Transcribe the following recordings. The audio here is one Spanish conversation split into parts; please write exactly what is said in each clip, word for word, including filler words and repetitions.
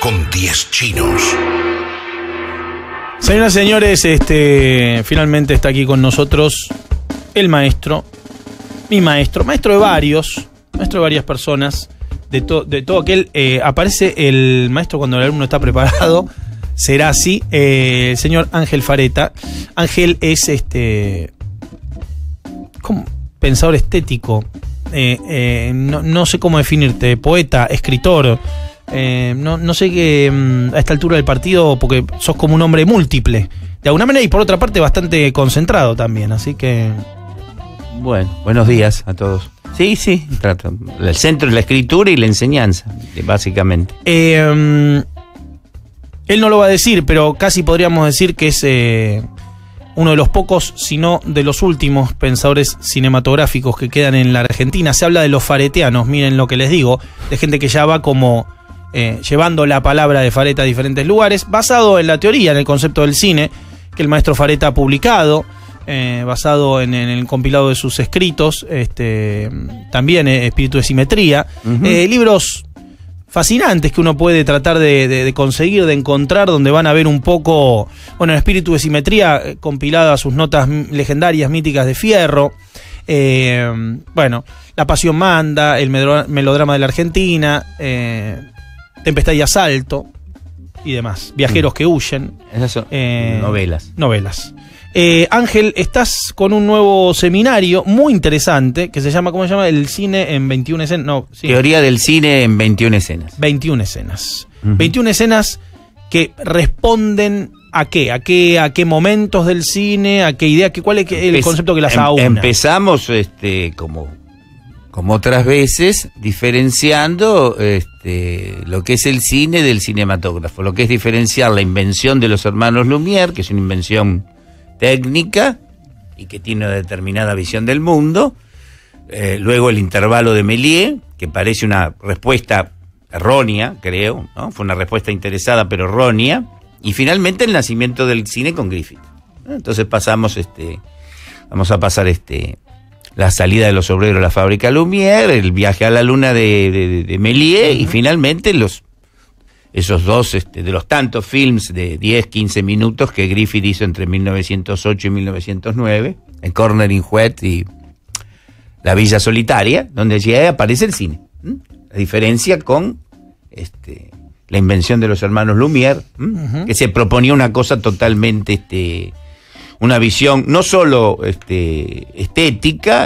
con diez chinos. Señoras y señores, este, finalmente está aquí con nosotros el maestro, mi maestro, maestro de varios, maestro de varias personas, de, to, de todo aquel. Eh, aparece el maestro cuando el alumno está preparado, será así, eh, el señor Ángel Fareta. Ángel es este, ¿cómo? Pensador estético, eh, eh, no, no sé cómo definirte, poeta, escritor. Eh, no, no sé qué a esta altura del partido, porque sos como un hombre múltiple de alguna manera, y por otra parte bastante concentrado también, así que bueno, buenos días a todos. Sí, sí, trato. El centro es la escritura y la enseñanza, básicamente. eh, um, él no lo va a decir, pero casi podríamos decir que es eh, uno de los pocos, si no de los últimos pensadores cinematográficos que quedan en la Argentina. Se habla de los faretianos, miren lo que les digo, de gente que ya va como Eh, llevando la palabra de Fareta a diferentes lugares, basado en la teoría, en el concepto del cine, que el maestro Fareta ha publicado, eh, basado en, en el compilado de sus escritos, este, también eh, Espíritu de Simetría, uh-huh. eh, libros fascinantes que uno puede tratar de, de, de conseguir, de encontrar, donde van a ver un poco, bueno, el Espíritu de Simetría, eh, compilada a sus notas legendarias, míticas de Fierro. Eh, bueno, La Pasión Manda, el melodrama de la Argentina, eh, Tempestad y Asalto y demás. Viajeros que huyen. Esas son eh, novelas. Novelas. Eh, Ángel, estás con un nuevo seminario muy interesante que se llama, ¿cómo se llama? El cine en veintiuna escenas. No, sí. Teoría del cine en veintiuna escenas. veintiuna escenas. Uh-huh. veintiuna escenas que responden a qué, a qué, a qué momentos del cine, a qué idea, qué, cuál es el Empe- concepto que las em- aúna. Empezamos este como como otras veces, diferenciando este, lo que es el cine del cinematógrafo, lo que es diferenciar la invención de los hermanos Lumière, que es una invención técnica y que tiene una determinada visión del mundo, eh, luego el intervalo de Méliès, que parece una respuesta errónea, creo, ¿no? Fue una respuesta interesada pero errónea, y finalmente el nacimiento del cine con Griffith. Entonces pasamos, este, vamos a pasar este... la salida de los obreros a la fábrica Lumière, el viaje a la luna de, de, de Méliès, uh-huh. y finalmente los esos dos este, de los tantos films de diez, quince minutos que Griffith hizo entre mil novecientos ocho y mil novecientos nueve, en Cornering Wet y La Villa Solitaria, donde allí aparece el cine. ¿Mm? La diferencia con este, la invención de los hermanos Lumière, uh-huh. que se proponía una cosa totalmente... este una visión no solo este, estética,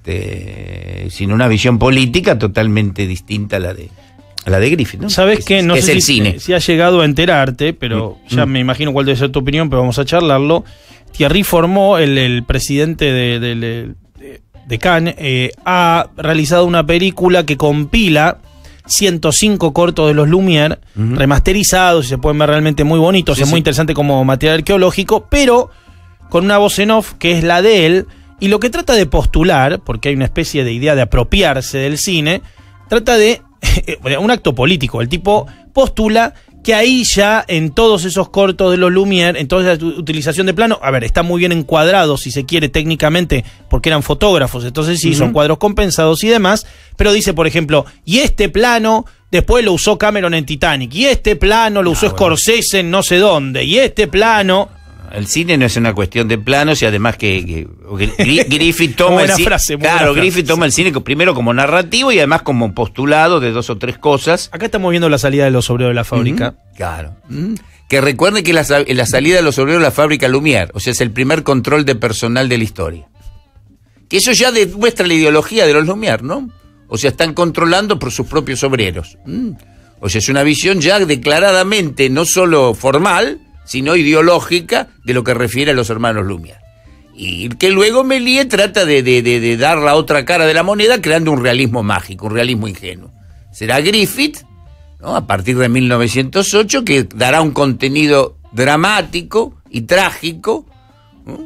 este, sino una visión política totalmente distinta a la de a la de Griffith, ¿no? ¿Sabes qué? No es sé el si, cine. si has llegado a enterarte, pero mm. ya mm. me imagino cuál debe ser tu opinión, pero vamos a charlarlo. Thierry Formó, el, el presidente de, de, de, de Cannes, eh, ha realizado una película que compila ciento cinco cortos de los Lumière, mm-hmm. remasterizados, y se pueden ver realmente muy bonitos, sí, es sí. muy interesante como material arqueológico, pero con una voz en off que es la de él, y lo que trata de postular, porque hay una especie de idea de apropiarse del cine, trata de un acto político. El tipo postula que ahí ya en todos esos cortos de los Lumière, en toda esa utilización de plano, a ver, está muy bien encuadrado si se quiere técnicamente, porque eran fotógrafos, entonces sí, uh-huh. son cuadros compensados y demás, pero dice, por ejemplo, y este plano después lo usó Cameron en Titanic, y este plano lo usó ah, bueno. Scorsese en no sé dónde, y este plano... El cine no es una cuestión de planos, y además que, que Griffith toma el cine, frase, claro, Griffith frase. toma el cine primero como narrativo y además como postulado de dos o tres cosas. Acá estamos viendo la salida de los obreros de la fábrica. Mm-hmm. Claro. Mm-hmm. Que recuerden que la, la salida de los obreros de la fábrica Lumière, o sea, es el primer control de personal de la historia. Que eso ya demuestra la ideología de los Lumière, ¿no? O sea, están controlando por sus propios obreros. Mm. O sea, es una visión ya declaradamente no solo formal, sino ideológica de lo que refiere a los hermanos Lumière. Y que luego Méliès trata de, de, de, de dar la otra cara de la moneda creando un realismo mágico, un realismo ingenuo. Será Griffith, ¿no? A partir de mil novecientos ocho, que dará un contenido dramático y trágico, ¿no?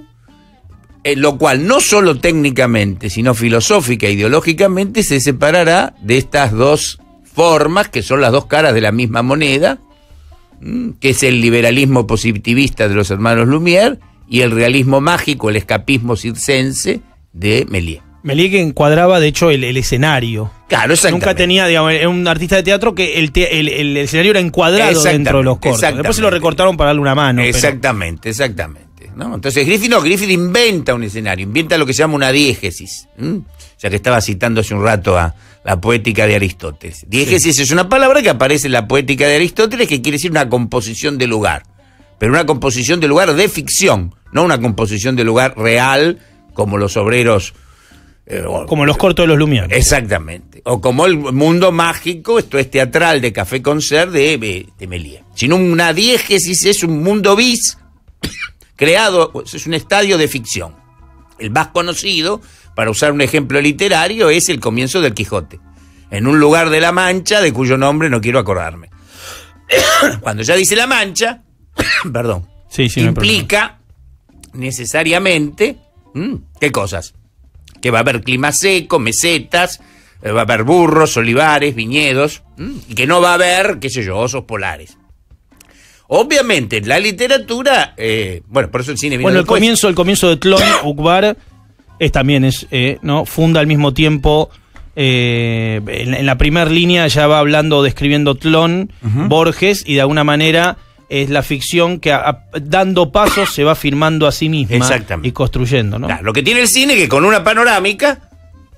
En lo cual no solo técnicamente, sino filosófica e ideológicamente se separará de estas dos formas, que son las dos caras de la misma moneda, que es el liberalismo positivista de los hermanos Lumière y el realismo mágico, el escapismo circense de Méliès. Méliès que encuadraba, de hecho, el, el escenario. Claro, exactamente. Nunca tenía, digamos, era un artista de teatro que el, te, el, el escenario era encuadrado dentro de los cortos. Después se lo recortaron para darle una mano. Exactamente, pero... exactamente. ¿no? Entonces Griffith no, Griffith inventa un escenario, inventa lo que se llama una diégesis. ¿Mm? Ya que estaba citando hace un rato a la poética de Aristóteles. Diégesis sí. es una palabra que aparece en la poética de Aristóteles que quiere decir una composición de lugar. Pero una composición de lugar de ficción, no una composición de lugar real como los obreros... Eh, como los cortos de los Lumière. Exactamente. O como el mundo mágico, esto es teatral de Café Concert de, de Méliès. Sino una diégesis es un mundo bis creado, es un estadio de ficción. El más conocido, para usar un ejemplo literario, es el comienzo del Quijote. En un lugar de la Mancha, de cuyo nombre no quiero acordarme. Cuando ya dice la Mancha, perdón, sí, sí, implica no necesariamente, ¿qué cosas? Que va a haber clima seco, mesetas, va a haber burros, olivares, viñedos, y que no va a haber, qué sé yo, osos polares. Obviamente, en la literatura, eh, bueno, por eso el cine vino Bueno, el después. comienzo, el comienzo de Tlön, Uqbar, es también, es, eh, ¿no? Funda al mismo tiempo, eh, en, en la primera línea ya va hablando, describiendo Tlön, uh-huh. Borges, y de alguna manera... es la ficción que a, a, dando pasos se va firmando a sí misma y construyendo, ¿no? Claro, lo que tiene el cine es que con una panorámica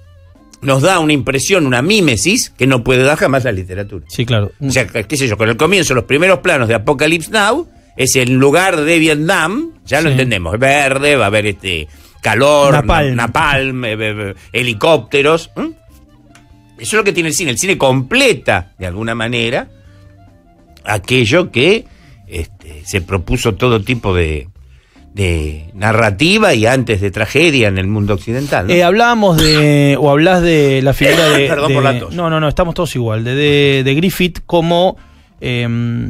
nos da una impresión, una mímesis que no puede dar jamás la literatura. Sí, claro. O sea, qué sé yo, con el comienzo, los primeros planos de Apocalypse Now, es el lugar de Vietnam, ya lo sí. entendemos, es verde, va a haber este calor, napalm, napalm eh, eh, helicópteros. ¿Mm? Eso es lo que tiene el cine. El cine completa, de alguna manera, aquello que Este, se propuso todo tipo de, de narrativa y antes de tragedia en el mundo occidental, ¿no? Eh, hablábamos de, o hablás de la figura de... Perdón de, por la tos. No, no, no, estamos todos igual, de, de, de Griffith como, eh,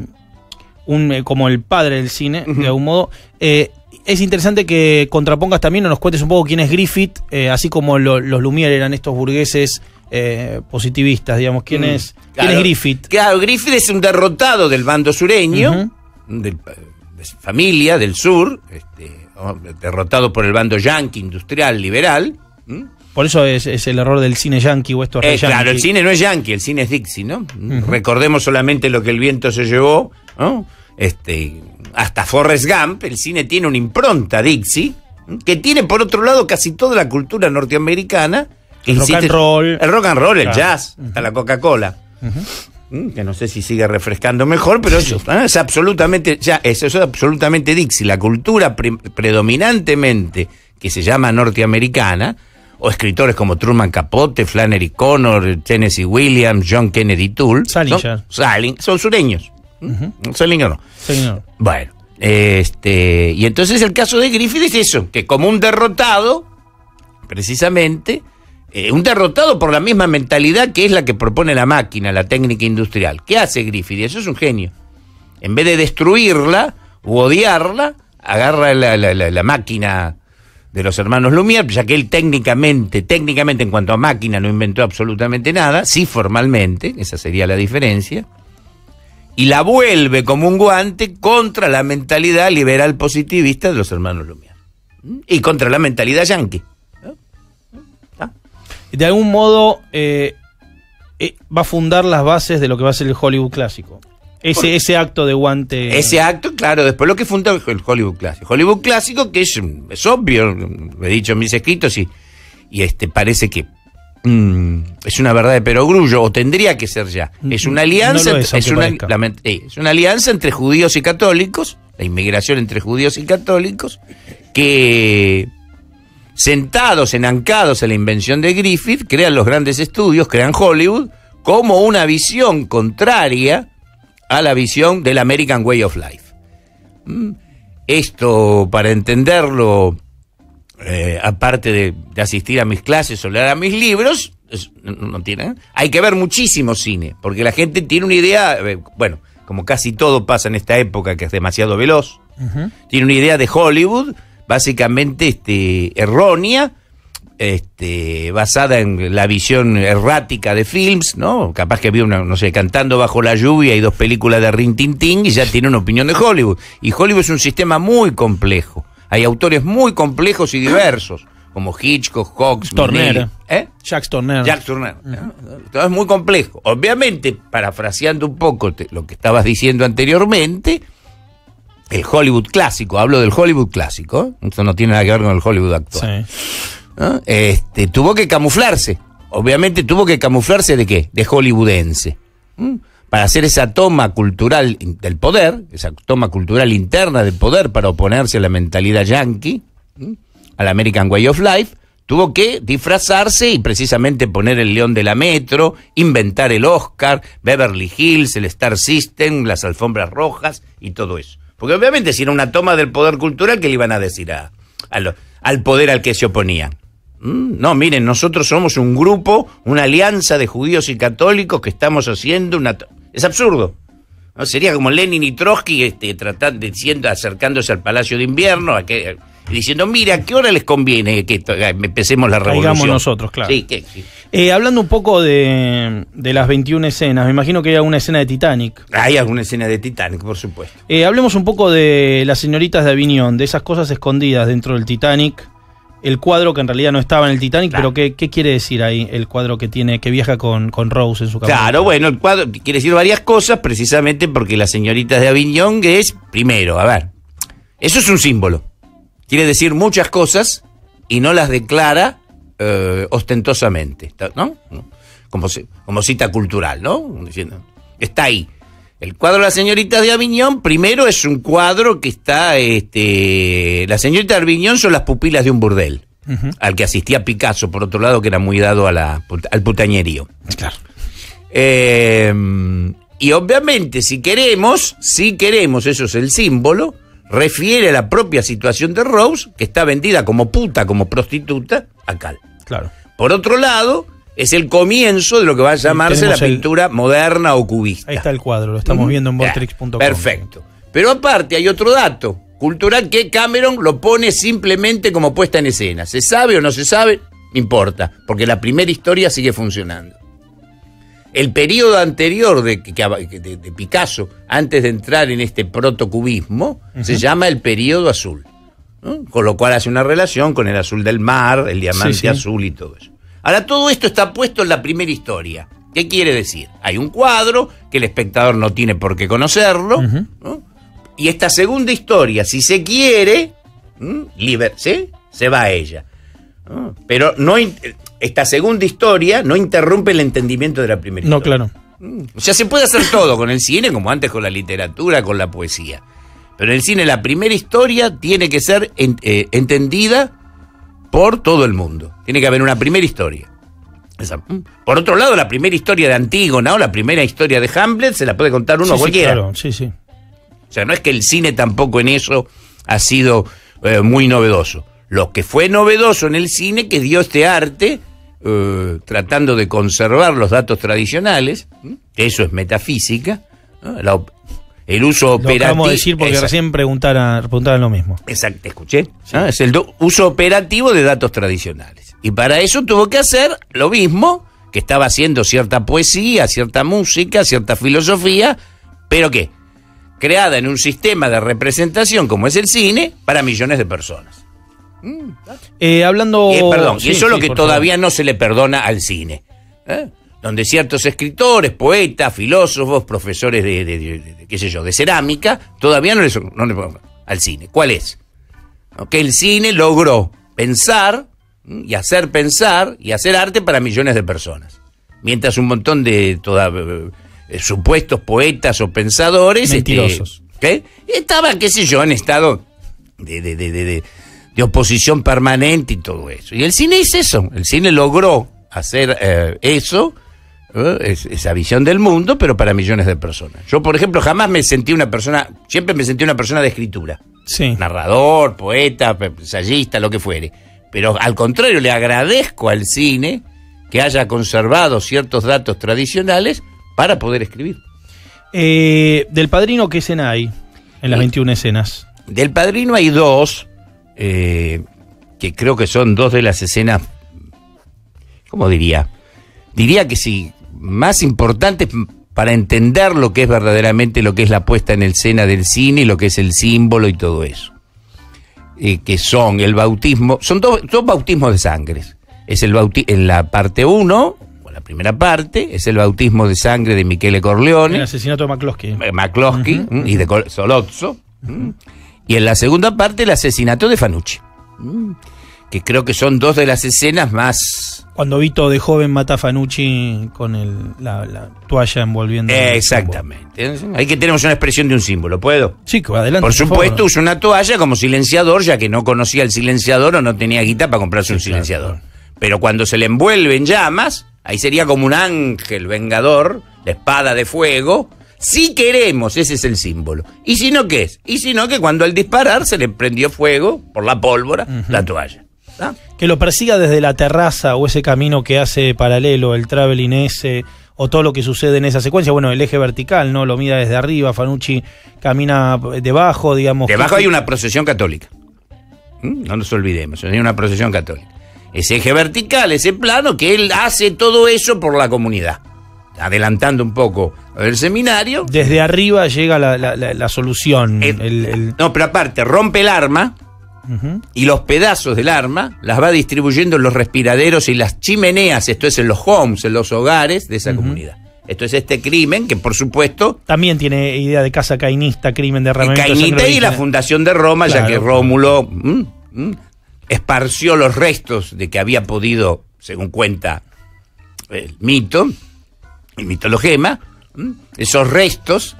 un, como el padre del cine, uh-huh. de algún modo. Eh, es interesante que contrapongas también o nos cuentes un poco quién es Griffith, eh, así como lo, los Lumière eran estos burgueses eh, positivistas, digamos. ¿Quién, mm, es, claro, ¿quién es Griffith? Claro, Griffith es un derrotado del bando sureño, uh-huh. De, de familia del sur, este, derrotado por el bando yanqui industrial liberal. ¿Mm? Por eso es, es el error del cine yanqui o esto es eh, Claro, el cine no es yanqui, el cine es Dixie, ¿no? Uh-huh. Recordemos solamente lo que el viento se llevó, ¿no? Este, hasta Forrest Gump, el cine tiene una impronta Dixie, que tiene por otro lado casi toda la cultura norteamericana. Que el rock and roll. El rock and roll, claro. El jazz, uh-huh. hasta la Coca-Cola. Uh-huh. Que no sé si sigue refrescando mejor, pero eso ¿eh? es absolutamente, ya, eso es absolutamente Dixie. La cultura pre- predominantemente que se llama norteamericana, o escritores como Truman Capote, Flannery Connor, Tennessee Williams, John Kennedy Toole, Salinger. son, son sureños. Uh-huh. Salinger no. Señor. Bueno, este, y entonces el caso de Griffith es eso, que como un derrotado, precisamente, Eh, un derrotado por la misma mentalidad que es la que propone la máquina, la técnica industrial. ¿Qué hace Griffith? Eso es un genio. En vez de destruirla u odiarla, agarra la, la, la, la máquina de los hermanos Lumière, ya que él técnicamente, técnicamente en cuanto a máquina no inventó absolutamente nada, sí formalmente, esa sería la diferencia, y la vuelve como un guante contra la mentalidad liberal positivista de los hermanos Lumière. Y contra la mentalidad yanqui. De algún modo eh, eh, va a fundar las bases de lo que va a ser el Hollywood clásico. Ese, ese acto de guante. Ese acto, claro, después lo que funda el Hollywood clásico. Hollywood clásico, que es, es obvio, lo he dicho en mis escritos, y, y este parece que mm, es una verdad de perogrullo, o tendría que ser ya. Es una alianza, no es, es, una, la, eh, es una alianza entre judíos y católicos, la inmigración entre judíos y católicos, que sentados, enancados en la invención de Griffith, crean los grandes estudios, crean Hollywood, como una visión contraria a la visión del American Way of Life. Esto, para entenderlo, eh, aparte de, de asistir a mis clases o leer a mis libros, es, no, no tiene, hay que ver muchísimo cine, porque la gente tiene una idea, eh, bueno, como casi todo pasa en esta época que es demasiado veloz, uh-huh. tiene una idea de Hollywood básicamente este, errónea, este, basada en la visión errática de films, ¿no? Capaz que había una, no sé, Cantando bajo la lluvia y dos películas de Rin Tin Tin y ya tiene una opinión de Hollywood. Y Hollywood es un sistema muy complejo. Hay autores muy complejos y diversos, como Hitchcock, Hawks, Turner. Minelli. ¿Eh? Jacques Turner. Jacques Turner. Uh-huh. Todo es muy complejo. Obviamente, parafraseando un poco te, lo que estabas diciendo anteriormente, el Hollywood clásico, hablo del Hollywood clásico, ¿eh? Esto no tiene nada que ver con el Hollywood actual. Sí. ¿No? Este, tuvo que camuflarse. Obviamente tuvo que camuflarse de qué? De hollywoodense. ¿Mm? Para hacer esa toma cultural del poder, esa toma cultural interna del poder para oponerse a la mentalidad yankee, ¿Mm? al American Way of Life, tuvo que disfrazarse y precisamente poner el león de la metro, inventar el Oscar, Beverly Hills, el Star System, las alfombras rojas y todo eso. Porque obviamente si era una toma del poder cultural, ¿qué le iban a decir a, a lo, al poder al que se oponían? No, miren, nosotros somos un grupo, una alianza de judíos y católicos que estamos haciendo una... Es absurdo, ¿no? Sería como Lenin y Trotsky este, tratando, diciendo, acercándose al Palacio de Invierno, a que, diciendo, mira, ¿a qué hora les conviene que empecemos la revolución? Caigamos nosotros, claro. Sí, que, sí. Eh, hablando un poco de, de las veintiuna escenas, me imagino que hay alguna escena de Titanic. Hay alguna escena de Titanic, por supuesto. Eh, hablemos un poco de las señoritas de Avignon, de esas cosas escondidas dentro del Titanic. El cuadro que en realidad no estaba en el Titanic, claro. Pero ¿qué, qué quiere decir ahí el cuadro que tiene que viaja con, con Rose en su camioneta? Claro, bueno, el cuadro quiere decir varias cosas, precisamente porque las señoritas de Avignon es, primero, a ver, eso es un símbolo. Quiere decir muchas cosas y no las declara eh, ostentosamente, ¿no? Como, como cita cultural, ¿no? Diciendo, está ahí. El cuadro de las señoritas de Avignon, primero es un cuadro que está, este, las señoritas de Avignon son las pupilas de un burdel, uh-huh. al que asistía Picasso, por otro lado, que era muy dado a la, al putañerío. Claro. Eh, y obviamente, si queremos, si queremos, eso es el símbolo, refiere a la propia situación de Rose, que está vendida como puta, como prostituta, a Cal. Claro. Por otro lado, es el comienzo de lo que va a llamarse la pintura el... moderna o cubista. Ahí está el cuadro, lo estamos uh-huh. viendo en Vortex punto com. Perfecto. Pero aparte hay otro dato cultural que Cameron lo pone simplemente como puesta en escena. ¿Se sabe o no se sabe? No importa, porque la primera historia sigue funcionando. El periodo anterior de, de, de Picasso, antes de entrar en este protocubismo, uh-huh. se llama el periodo azul, ¿no? Con lo cual hace una relación con el azul del mar, el diamante sí, sí. azul y todo eso. Ahora, todo esto está puesto en la primera historia. ¿Qué quiere decir? Hay un cuadro que el espectador no tiene por qué conocerlo, uh-huh. ¿no? Y esta segunda historia, si se quiere, liber, ¿sí? se va a ella. ¿No? Pero no, esta segunda historia no interrumpe el entendimiento de la primera no, historia. No, claro. O sea, se puede hacer todo con el cine, como antes con la literatura, con la poesía. Pero en el cine la primera historia tiene que ser en, eh, entendida por todo el mundo. Tiene que haber una primera historia. Esa. Por otro lado, la primera historia de Antígona o la primera historia de Hamlet se la puede contar uno sí, cualquiera. Sí, claro, sí, sí. O sea, no es que el cine tampoco en eso ha sido eh, muy novedoso. Lo que fue novedoso en el cine que dio este arte, eh, tratando de conservar los datos tradicionales, que eso es metafísica, ¿no? La, el uso operativo. Lo acabamos de decir porque esa, recién preguntaran, preguntaran lo mismo. Exacto, escuché. Sí. ¿No? Es el do, uso operativo de datos tradicionales. Y para eso tuvo que hacer lo mismo que estaba haciendo cierta poesía, cierta música, cierta filosofía, pero ¿qué? Creada en un sistema de representación como es el cine para millones de personas. Mm. Eh, hablando... Eh, perdón, sí, y eso es sí, lo que todavía favor. no se le perdona al cine. ¿Eh? Donde ciertos escritores, poetas, filósofos, profesores de, de, de, de, de qué sé yo, de cerámica, todavía no le no le al cine. ¿Cuál es? ¿No? Que el cine logró pensar y hacer pensar y hacer arte para millones de personas. Mientras un montón de toda, eh, supuestos poetas o pensadores... Mentirosos. Este, ¿qué? Estaban, qué sé yo, en estado de, de, de, de, de, de oposición permanente y todo eso. Y el cine es eso. El cine logró hacer eh, eso... Es, esa visión del mundo, pero para millones de personas. Yo, por ejemplo, jamás me sentí una persona, siempre me sentí una persona de escritura. Sí. Narrador, poeta, ensayista, lo que fuere. Pero al contrario, le agradezco al cine que haya conservado ciertos datos tradicionales para poder escribir. Eh, del Padrino, ¿qué escena hay en las sí. veintiuna escenas? Del Padrino hay dos, eh, que creo que son dos de las escenas, ¿cómo diría? Diría que sí, más importantes para entender lo que es verdaderamente lo que es la puesta en escena del cine y lo que es el símbolo y todo eso. eh, que son el bautismo, son dos, dos bautismos de sangre. Es el bauti en la parte uno, o la primera parte, es el bautismo de sangre de Michele Corleone. El asesinato de McCloskey. Eh, McCloskey Uh-huh. y de Col Solozzo. Uh-huh. Y en la segunda parte, el asesinato de Fanucci. Uh-huh. Que creo que son dos de las escenas más... Cuando Vito de joven mata a Fanucci con el, la, la toalla envolviendo. Eh, exactamente. Ahí que tenemos una expresión de un símbolo, ¿puedo? Sí, adelante. Por supuesto, favor. usa una toalla como silenciador, ya que no conocía el silenciador o no tenía guita para comprarse sí, un silenciador. Claro. Pero cuando se le envuelve en llamas, ahí sería como un ángel vengador, la espada de fuego. Si queremos, ese es el símbolo. ¿Y si no qué es? Y si no que cuando al disparar se le prendió fuego por la pólvora, uh-huh. la toalla. ¿Ah? Que lo persiga desde la terraza o ese camino que hace paralelo, el traveling ese, o todo lo que sucede en esa secuencia. Bueno, el eje vertical, ¿no? Lo mira desde arriba, Fanucci camina debajo, digamos. Debajo que... hay una procesión católica. ¿Mm? No nos olvidemos, hay una procesión católica. Ese eje vertical, ese plano, que él hace todo eso por la comunidad. Adelantando un poco el seminario. Desde arriba llega la, la, la, la solución. El, el, el... No, pero aparte, rompe el arma. Uh-huh. Y los pedazos del arma las va distribuyendo en los respiraderos y las chimeneas, esto es en los homes, en los hogares de esa uh-huh. comunidad. Esto es este crimen que, por supuesto... También tiene idea de casa cainista, crimen de derramamiento de Cainita sangre y la fundación de Roma, claro, ya que Rómulo mm, mm, esparció los restos de que había podido, según cuenta el mito, el mitologema, mm, esos restos...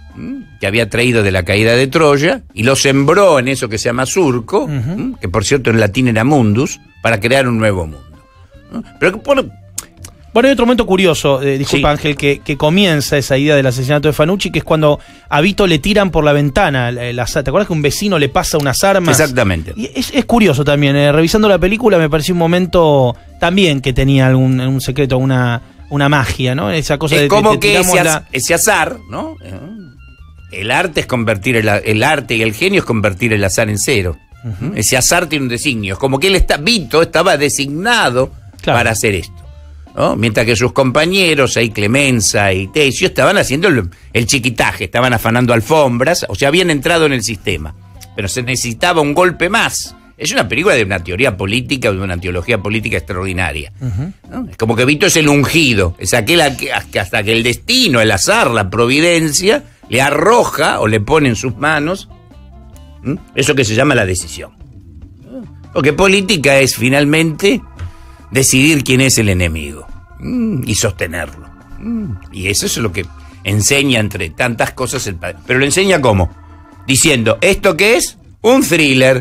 que había traído de la caída de Troya y lo sembró en eso que se llama surco, uh-huh. que por cierto en latín era mundus, para crear un nuevo mundo. Pero que por... Bueno, hay otro momento curioso, eh, disculpa sí. Ángel, que, que comienza esa idea del asesinato de Fanucci, que es cuando a Vito le tiran por la ventana. La, la, ¿Te acuerdas que un vecino le pasa unas armas? Exactamente. Y es, es curioso también, eh, revisando la película me pareció un momento también que tenía algún un secreto, una, una magia, ¿no? Esa cosa es de como te, te que ese, la... ese azar, ¿no? El arte es convertir el, el arte y el genio es convertir el azar en cero. Uh-huh. Ese azar tiene un designio. Es como que él está, Vito estaba designado claro. para hacer esto, ¿no? Mientras que sus compañeros, ahí Clemenza y Tesio, estaban haciendo el, el chiquitaje, estaban afanando alfombras, o sea, habían entrado en el sistema. Pero se necesitaba un golpe más. Es una película de una teoría política, de una teología política extraordinaria. Uh-huh. ¿No? Es como que Vito es el ungido, es aquel que hasta que el destino, el azar, la providencia... le arroja o le pone en sus manos ¿m? eso que se llama la decisión. Porque política es finalmente decidir quién es el enemigo ¿m? y sostenerlo. ¿m? Y eso es lo que enseña entre tantas cosas el padre. Pero lo enseña ¿cómo? Diciendo, ¿esto qué es? Un thriller.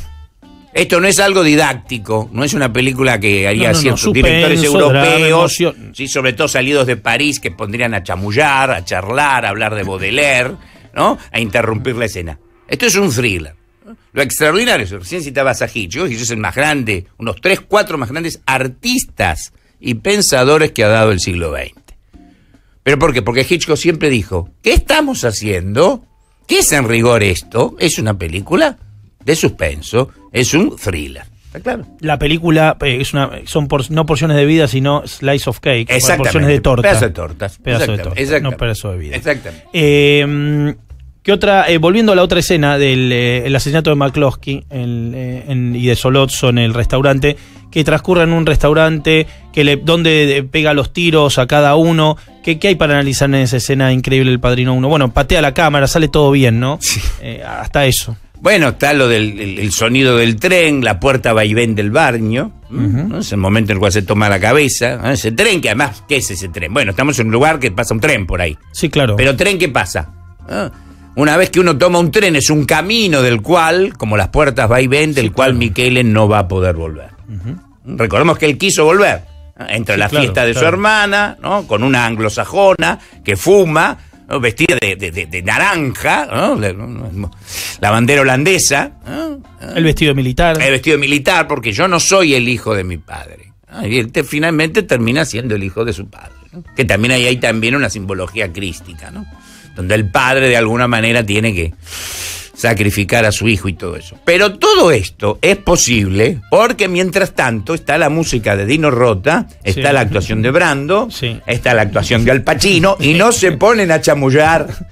Esto no es algo didáctico, no es una película que haría no, no, ciertos no, directores europeos, sí, sobre todo salidos de París, que pondrían a chamullar, a charlar, a hablar de Baudelaire, ¿no? A interrumpir la escena. Esto es un thriller. Lo extraordinario es, recién citabas a Hitchcock, y es el más grande, unos tres, cuatro más grandes artistas y pensadores que ha dado el siglo veinte. ¿Pero por qué? Porque Hitchcock siempre dijo, ¿qué estamos haciendo? ¿Qué es en rigor esto? ¿Es una película de suspenso? Es un thriller. ¿Está claro? La película eh, es una, son por, no porciones de vida, sino slice of cake. Exactamente. Porciones de torta. Pedazos de tortas. Pedazos de torta, no pedazos de vida. Exactamente. Eh, ¿Qué otra? Eh, volviendo a la otra escena del eh, el asesinato de McCloskey el, eh, en, y de Solozzo en el restaurante, que transcurre en un restaurante que le, donde pega los tiros a cada uno. ¿Qué, ¿Qué hay para analizar en esa escena increíble del Padrino uno? Bueno, patea la cámara, sale todo bien, ¿no? Sí. Eh, hasta eso. Bueno, está lo del el, el sonido del tren, la puerta vaivén del baño, uh-huh. ¿no? Es el momento en el cual se toma la cabeza, ¿no? Ese tren que además, ¿qué es ese tren? Bueno, estamos en un lugar que pasa un tren por ahí. Sí, claro. Pero tren, ¿qué pasa? ¿Ah? Una vez que uno toma un tren, es un camino del cual, como las puertas vaivén, del sí, cual claro. Michele no va a poder volver. Uh-huh. Recordemos que él quiso volver. ¿no? Entra sí, a la claro, fiesta de claro. su hermana, ¿no? Con una anglosajona que fuma, ¿no? Vestida de, de, de, de naranja, ¿no? La, la bandera holandesa, ¿no? El vestido militar. El vestido militar, porque yo no soy el hijo de mi padre. ¿no? Y él te, finalmente termina siendo el hijo de su padre. ¿no? Que también hay ahí también una simbología crística, ¿no? Donde el padre de alguna manera tiene que sacrificar a su hijo y todo eso. Pero todo esto es posible porque mientras tanto está la música de Dino Rota, está sí. la actuación de Brando, sí. está la actuación de Al Pacino y no se ponen a chamullar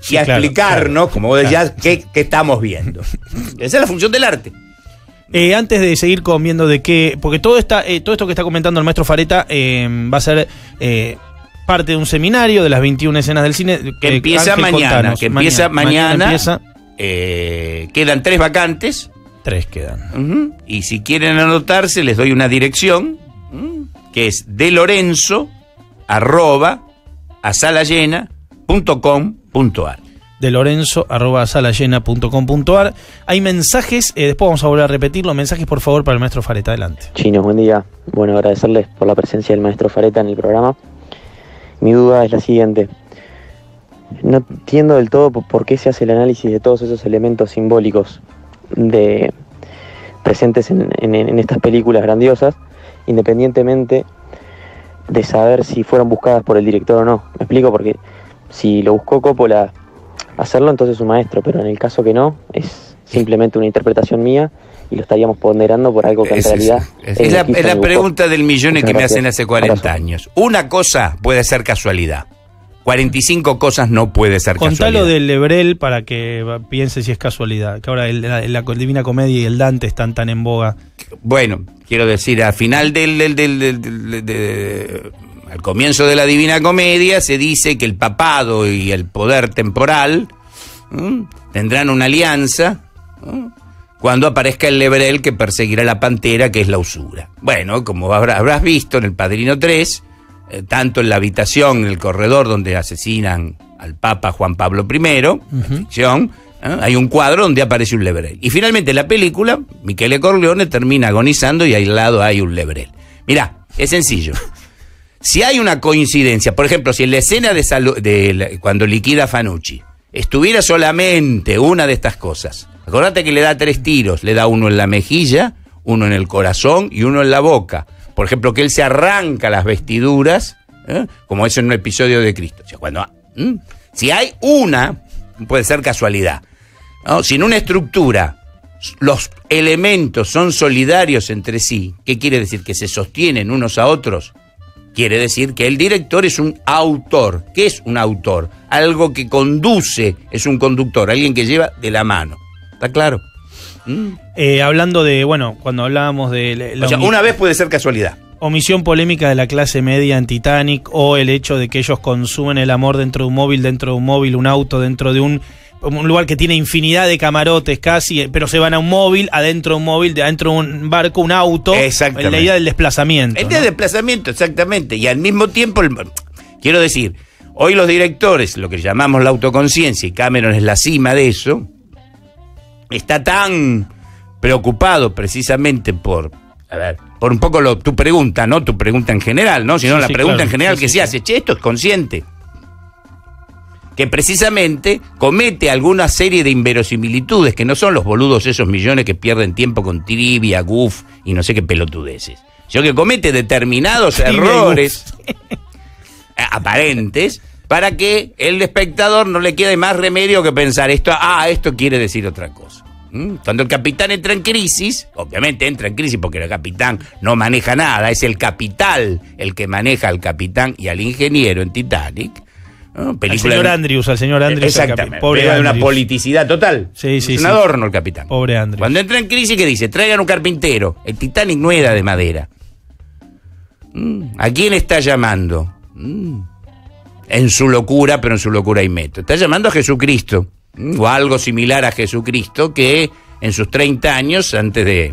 sí, y a claro, explicarnos, claro, como vos decías, claro, qué, qué estamos viendo. Esa es la función del arte. Eh, antes de seguir con viendo de qué, porque todo esta, eh, todo esto que está comentando el maestro Fareta eh, va a ser eh, parte de un seminario de las veintiuna escenas del cine que eh, empieza Ángel, mañana, contanos, que empieza mañana, mañana empieza, eh, quedan tres vacantes, tres quedan, uh-huh, y si quieren anotarse les doy una dirección uh, que es de Lorenzo arroba a salayena punto com punto ar. De Lorenzo arroba salayena punto com punto ar. Hay mensajes, eh, después vamos a volver a repetirlo. Mensajes, por favor, para el maestro Fareta. Adelante. Chinos, buen día. Bueno, agradecerles por la presencia del maestro Fareta en el programa. Mi duda es la siguiente. No entiendo del todo por qué se hace el análisis de todos esos elementos simbólicos de, presentes en, en, en estas películas grandiosas, independientemente de saber si fueron buscadas por el director o no. Me explico, porque si lo buscó Coppola hacerlo, entonces es un maestro, pero en el caso que no, es simplemente una interpretación mía y lo estaríamos ponderando por algo que en es, realidad... Es, es, es la, es la pregunta del millón que me hacen hace cuarenta años. Una cosa puede ser casualidad, cuarenta y cinco cosas no puede ser Contalo casualidad. Contalo del Lebrel para que piense si es casualidad, que ahora el, la, la Divina Comedia y el Dante están tan en boga. Bueno, quiero decir, al final del... del, del, del, del, del de, al comienzo de la Divina Comedia se dice que el papado y el poder temporal ¿eh? tendrán una alianza ¿eh? cuando aparezca el Lebrel que perseguirá la pantera, que es la usura. Bueno, como habrá, habrás visto en El Padrino tres, eh, tanto en la habitación, en el corredor donde asesinan al Papa Juan Pablo primero, uh-huh. la ficción, ¿eh? hay un cuadro donde aparece un Lebrel. Y finalmente en la película, Michele Corleone termina agonizando y al lado hay un Lebrel. Mirá, es sencillo. Si hay una coincidencia, por ejemplo, si en la escena de, Salu- de la, cuando liquida Fanucci estuviera solamente una de estas cosas, acordate que le da tres tiros, le da uno en la mejilla, uno en el corazón y uno en la boca. Por ejemplo, que él se arranca las vestiduras, ¿eh? como es en un episodio de Cristo. O sea, cuando, ¿eh? Si hay una, puede ser casualidad, ¿no? Si en una estructura los elementos son solidarios entre sí, ¿qué quiere decir? Que se sostienen unos a otros. Quiere decir que el director es un autor. ¿Qué es un autor? Algo que conduce, es un conductor, alguien que lleva de la mano. ¿Está claro? ¿Mm? Eh, hablando de, bueno, cuando hablábamos de... La o sea, una vez puede ser casualidad. Omisión polémica de la clase media en Titanic, o el hecho de que ellos consumen el amor dentro de un móvil, dentro de un móvil, un auto, dentro de un... un lugar que tiene infinidad de camarotes casi, pero se van a un móvil, adentro de un móvil, de adentro de un barco, un auto. Exactamente. La idea del desplazamiento. La idea del desplazamiento, exactamente. Y al mismo tiempo, el, quiero decir, hoy los directores, lo que llamamos la autoconciencia, y Cameron es la cima de eso, está tan preocupado precisamente por, a ver, por un poco lo, tu pregunta, no tu pregunta en general, ¿no? Sino sí, la sí, pregunta claro. en general sí, que sí, se hace, che, esto es consciente. Que precisamente comete alguna serie de inverosimilitudes, que no son los boludos esos millones que pierden tiempo con trivia, goof y no sé qué pelotudeces, sino que comete determinados errores aparentes para que el espectador no le quede más remedio que pensar esto, ah, esto quiere decir otra cosa. ¿Mm? Cuando el capitán entra en crisis, obviamente entra en crisis porque el capitán no maneja nada, es el capital el que maneja al capitán y al ingeniero en Titanic. ¿No? Película al señor de... Andrews, al señor Andrews. Exactamente. Pobre de Andrews. Una politicidad total. Sí, sí, es un sí. adorno el capitán. Pobre Andrews. Cuando entra en crisis, ¿qué dice? Traigan un carpintero. El Titanic no era de madera. ¿Mm? ¿A quién está llamando? ¿Mm? En su locura, pero en su locura hay método. Está llamando a Jesucristo. ¿Mm? O algo similar a Jesucristo, que en sus treinta años, antes de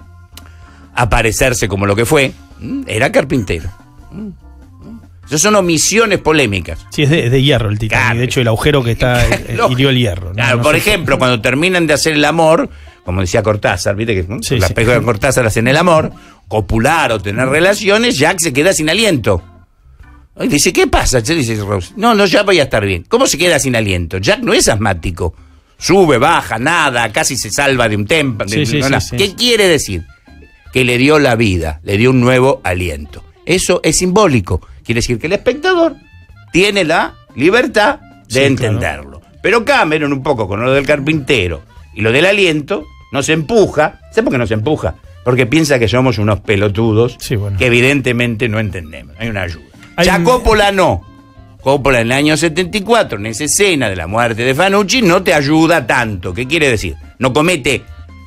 aparecerse como lo que fue, ¿Mm? era carpintero. ¿Mm? Esas son omisiones polémicas. Sí, es de, es de hierro el Titanic. Claro. De hecho, el agujero que está claro. hirió el hierro. ¿No? Claro, no por sé. ejemplo, cuando terminan de hacer el amor, como decía Cortázar, viste que ¿no? sí, las sí. películas de Cortázar hacen el amor, copular o tener relaciones, Jack se queda sin aliento. Y dice, ¿qué pasa? Dice Rose. No, no, ya voy a estar bien. ¿Cómo se queda sin aliento? Jack no es asmático. Sube, baja, nada, casi se salva de un tempo. Sí, sí, no, sí, sí. ¿Qué quiere decir? Que le dio la vida, le dio un nuevo aliento. Eso es simbólico. Quiere decir que el espectador tiene la libertad de sí, entenderlo. Claro. Pero Cameron, un poco con lo del carpintero y lo del aliento, nos empuja. ¿Sabes por qué nos empuja? Porque piensa que somos unos pelotudos sí, bueno. que evidentemente no entendemos. Hay una ayuda. Hay ya un... Coppola no. Coppola en el año setenta y cuatro, en esa escena de la muerte de Fanucci, no te ayuda tanto. ¿Qué quiere decir? No comete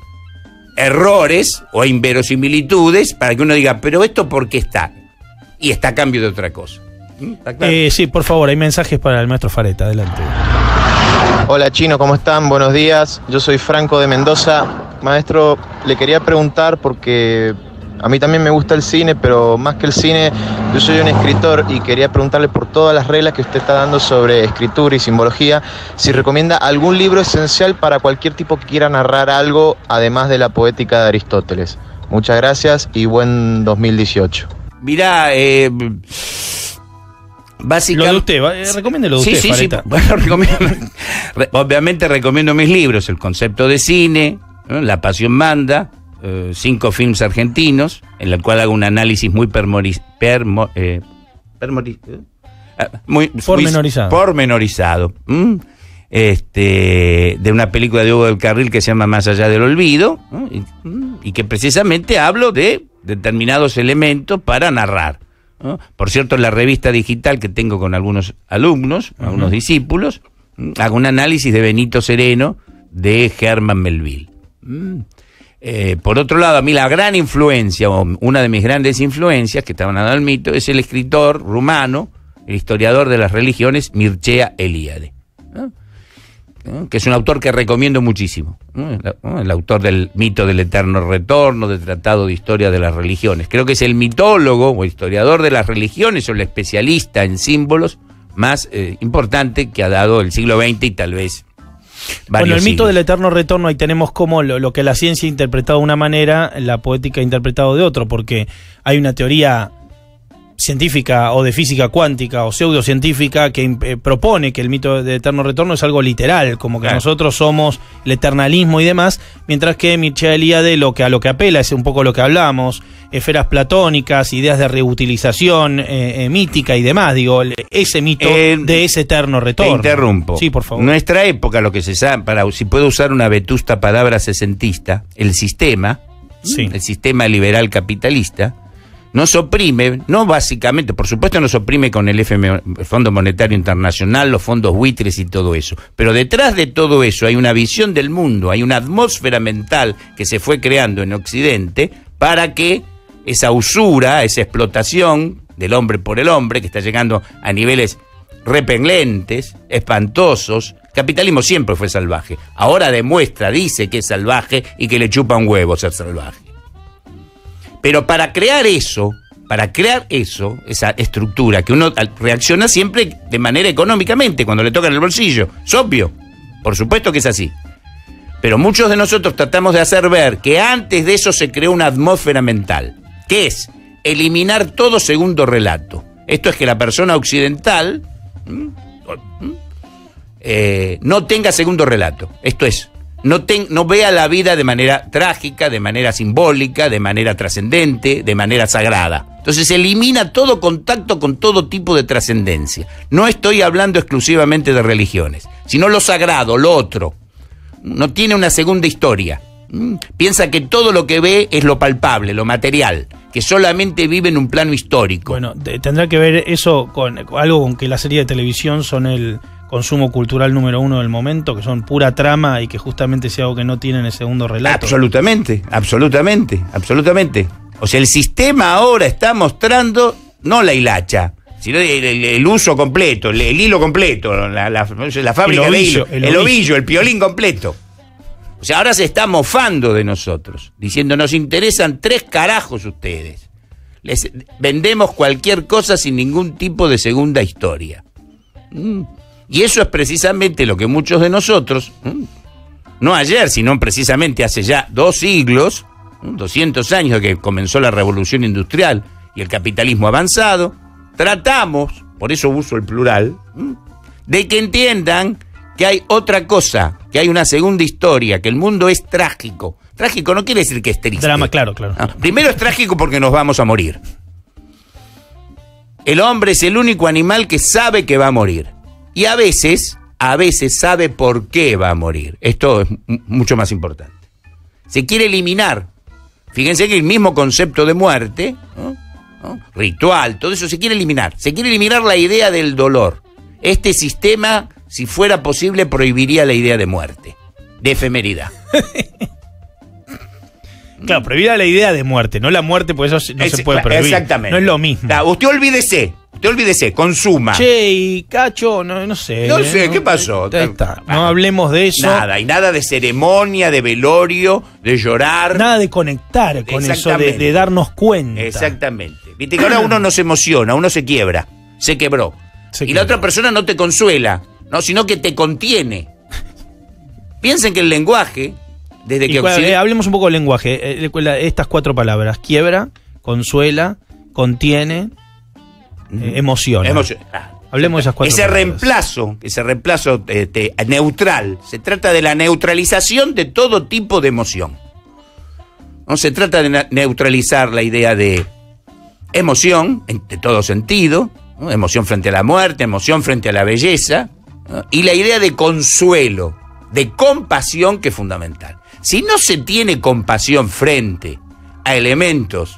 errores o inverosimilitudes para que uno diga, pero esto ¿por qué está? Y está a cambio de otra cosa. ¿Está claro? Eh, sí, por favor, hay mensajes para el maestro Fareta, adelante. Hola Chino, ¿cómo están? Buenos días, yo soy Franco de Mendoza. Maestro, le quería preguntar porque a mí también me gusta el cine, pero más que el cine, yo soy un escritor y quería preguntarle por todas las reglas que usted está dando sobre escritura y simbología, si recomienda algún libro esencial para cualquier tipo que quiera narrar algo, además de la poética de Aristóteles. Muchas gracias y buen dos mil dieciocho. Mirá, eh, básicamente... Lo de usted, va, eh, recomiéndelo de sí, usted, sí, Fareta. sí, bueno, recomiendo, re, obviamente recomiendo mis libros, El concepto de cine, ¿no? La pasión manda, eh, cinco films argentinos, en el cual hago un análisis muy permori, permo, eh, permori, eh, muy, pormenorizado, muy pormenorizado ¿Mm? este, de una película de Hugo del Carril que se llama Más allá del olvido, ¿no? y, y que precisamente hablo de determinados elementos para narrar, ¿no? Por cierto, en la revista digital que tengo con algunos alumnos, uh-huh. algunos discípulos, hago un análisis de Benito Sereno de Herman Melville. Mm. Eh, por otro lado, a mí la gran influencia, o una de mis grandes influencias, que estaban dando al mito, es el escritor rumano, el historiador de las religiones, Mircea Eliade, ¿no? ¿no? Que es un autor que recomiendo muchísimo, ¿no? El, ¿no? el autor del mito del eterno retorno, del tratado de historia de las religiones. Creo que es el mitólogo o historiador de las religiones o el especialista en símbolos más eh, importante que ha dado el siglo veinte y tal vez varios Bueno, el mito siglos. del eterno retorno, ahí tenemos como lo, lo que la ciencia ha interpretado de una manera, la poética ha interpretado de otro, porque hay una teoría científica o de física cuántica o pseudocientífica que eh, propone que el mito de eterno retorno es algo literal, como que claro. nosotros somos el eternalismo y demás, mientras que Mircea Eliade lo que a lo que apela es un poco lo que hablamos, esferas platónicas, ideas de reutilización eh, eh, mítica y demás, digo, ese mito eh, de ese eterno retorno. Te interrumpo. Sí, por favor. Nuestra época, lo que se sabe, para si puedo usar una vetusta palabra sesentista, el sistema, sí. el sistema liberal capitalista, nos oprime, no básicamente, por supuesto nos oprime con el F M, el Fondo Monetario Internacional, los fondos buitres y todo eso, pero detrás de todo eso hay una visión del mundo, hay una atmósfera mental que se fue creando en Occidente para que esa usura, esa explotación del hombre por el hombre, que está llegando a niveles repelentes, espantosos. Capitalismo siempre fue salvaje, ahora demuestra, dice que es salvaje y que le chupa un huevo ser salvaje. Pero para crear eso, para crear eso, esa estructura, que uno reacciona siempre de manera económicamente, cuando le toca en el bolsillo, es obvio, por supuesto que es así. Pero muchos de nosotros tratamos de hacer ver que antes de eso se creó una atmósfera mental, que es eliminar todo segundo relato. Esto es que la persona occidental eh, no tenga segundo relato. Esto es, No, ten, no vea la vida de manera trágica, de manera simbólica, de manera trascendente, de manera sagrada. Entonces elimina todo contacto con todo tipo de trascendencia. No estoy hablando exclusivamente de religiones, sino lo sagrado, lo otro. No tiene una segunda historia. Piensa que todo lo que ve es lo palpable, lo material, que solamente vive en un plano histórico. Bueno, de, tendrá que ver eso con, con algo con que la serie de televisión son el consumo cultural número uno del momento, que son pura trama y que justamente sea algo que no tienen el segundo relato. Absolutamente, absolutamente, absolutamente. O sea, el sistema ahora está mostrando no la hilacha, sino el, el, el uso completo, el, el hilo completo, la, la, la fábrica el ovillo, de hilo, el, el el ovillo. ovillo, el piolín completo. O sea, ahora se está mofando de nosotros, diciendo nos interesan tres carajos ustedes. Les vendemos cualquier cosa sin ningún tipo de segunda historia. Mm. Y eso es precisamente lo que muchos de nosotros, no ayer, sino precisamente hace ya dos siglos, doscientos años de que comenzó la revolución industrial y el capitalismo avanzado, tratamos, por eso uso el plural, de que entiendan que hay otra cosa, que hay una segunda historia, que el mundo es trágico. Trágico no quiere decir que es triste. Drama, claro, claro. No, primero es trágico porque nos vamos a morir. El hombre es el único animal que sabe que va a morir. Y a veces, a veces sabe por qué va a morir. Esto es m- mucho más importante. Se quiere eliminar. Fíjense que el mismo concepto de muerte, ¿no? ¿no? Ritual, todo eso se quiere eliminar. Se quiere eliminar la idea del dolor. Este sistema, si fuera posible, prohibiría la idea de muerte, de efemeridad. Claro, prohibida la idea de muerte, no la muerte, porque eso no es, se puede prohibir. Exactamente. No es lo mismo. Claro, usted olvídese, usted olvídese, consuma. Che, y Cacho, no, no sé. No sé, ¿no? ¿qué pasó? Ya está. No hablemos de eso. Nada, y nada de ceremonia, de velorio, de llorar. Nada de conectar con eso, de, de darnos cuenta. Exactamente. Viste que ahora uno no se emociona, uno se quiebra, se quebró. Se y quebró. la otra persona no te consuela, no, sino que te contiene. Piensen que el lenguaje, desde que Y, Occidente... eh, hablemos un poco del lenguaje. Eh, la- estas cuatro palabras: quiebra, consuela, contiene, eh, emociona. Emocio- ah. Hablemos de esas cuatro Ese palabras. reemplazo, ese reemplazo este, neutral, se trata de la neutralización de todo tipo de emoción. No se trata de na- neutralizar la idea de emoción, en de todo sentido, ¿no? Emoción frente a la muerte, emoción frente a la belleza, ¿no? Y la idea de consuelo, de compasión, que es fundamental. Si no se tiene compasión frente a elementos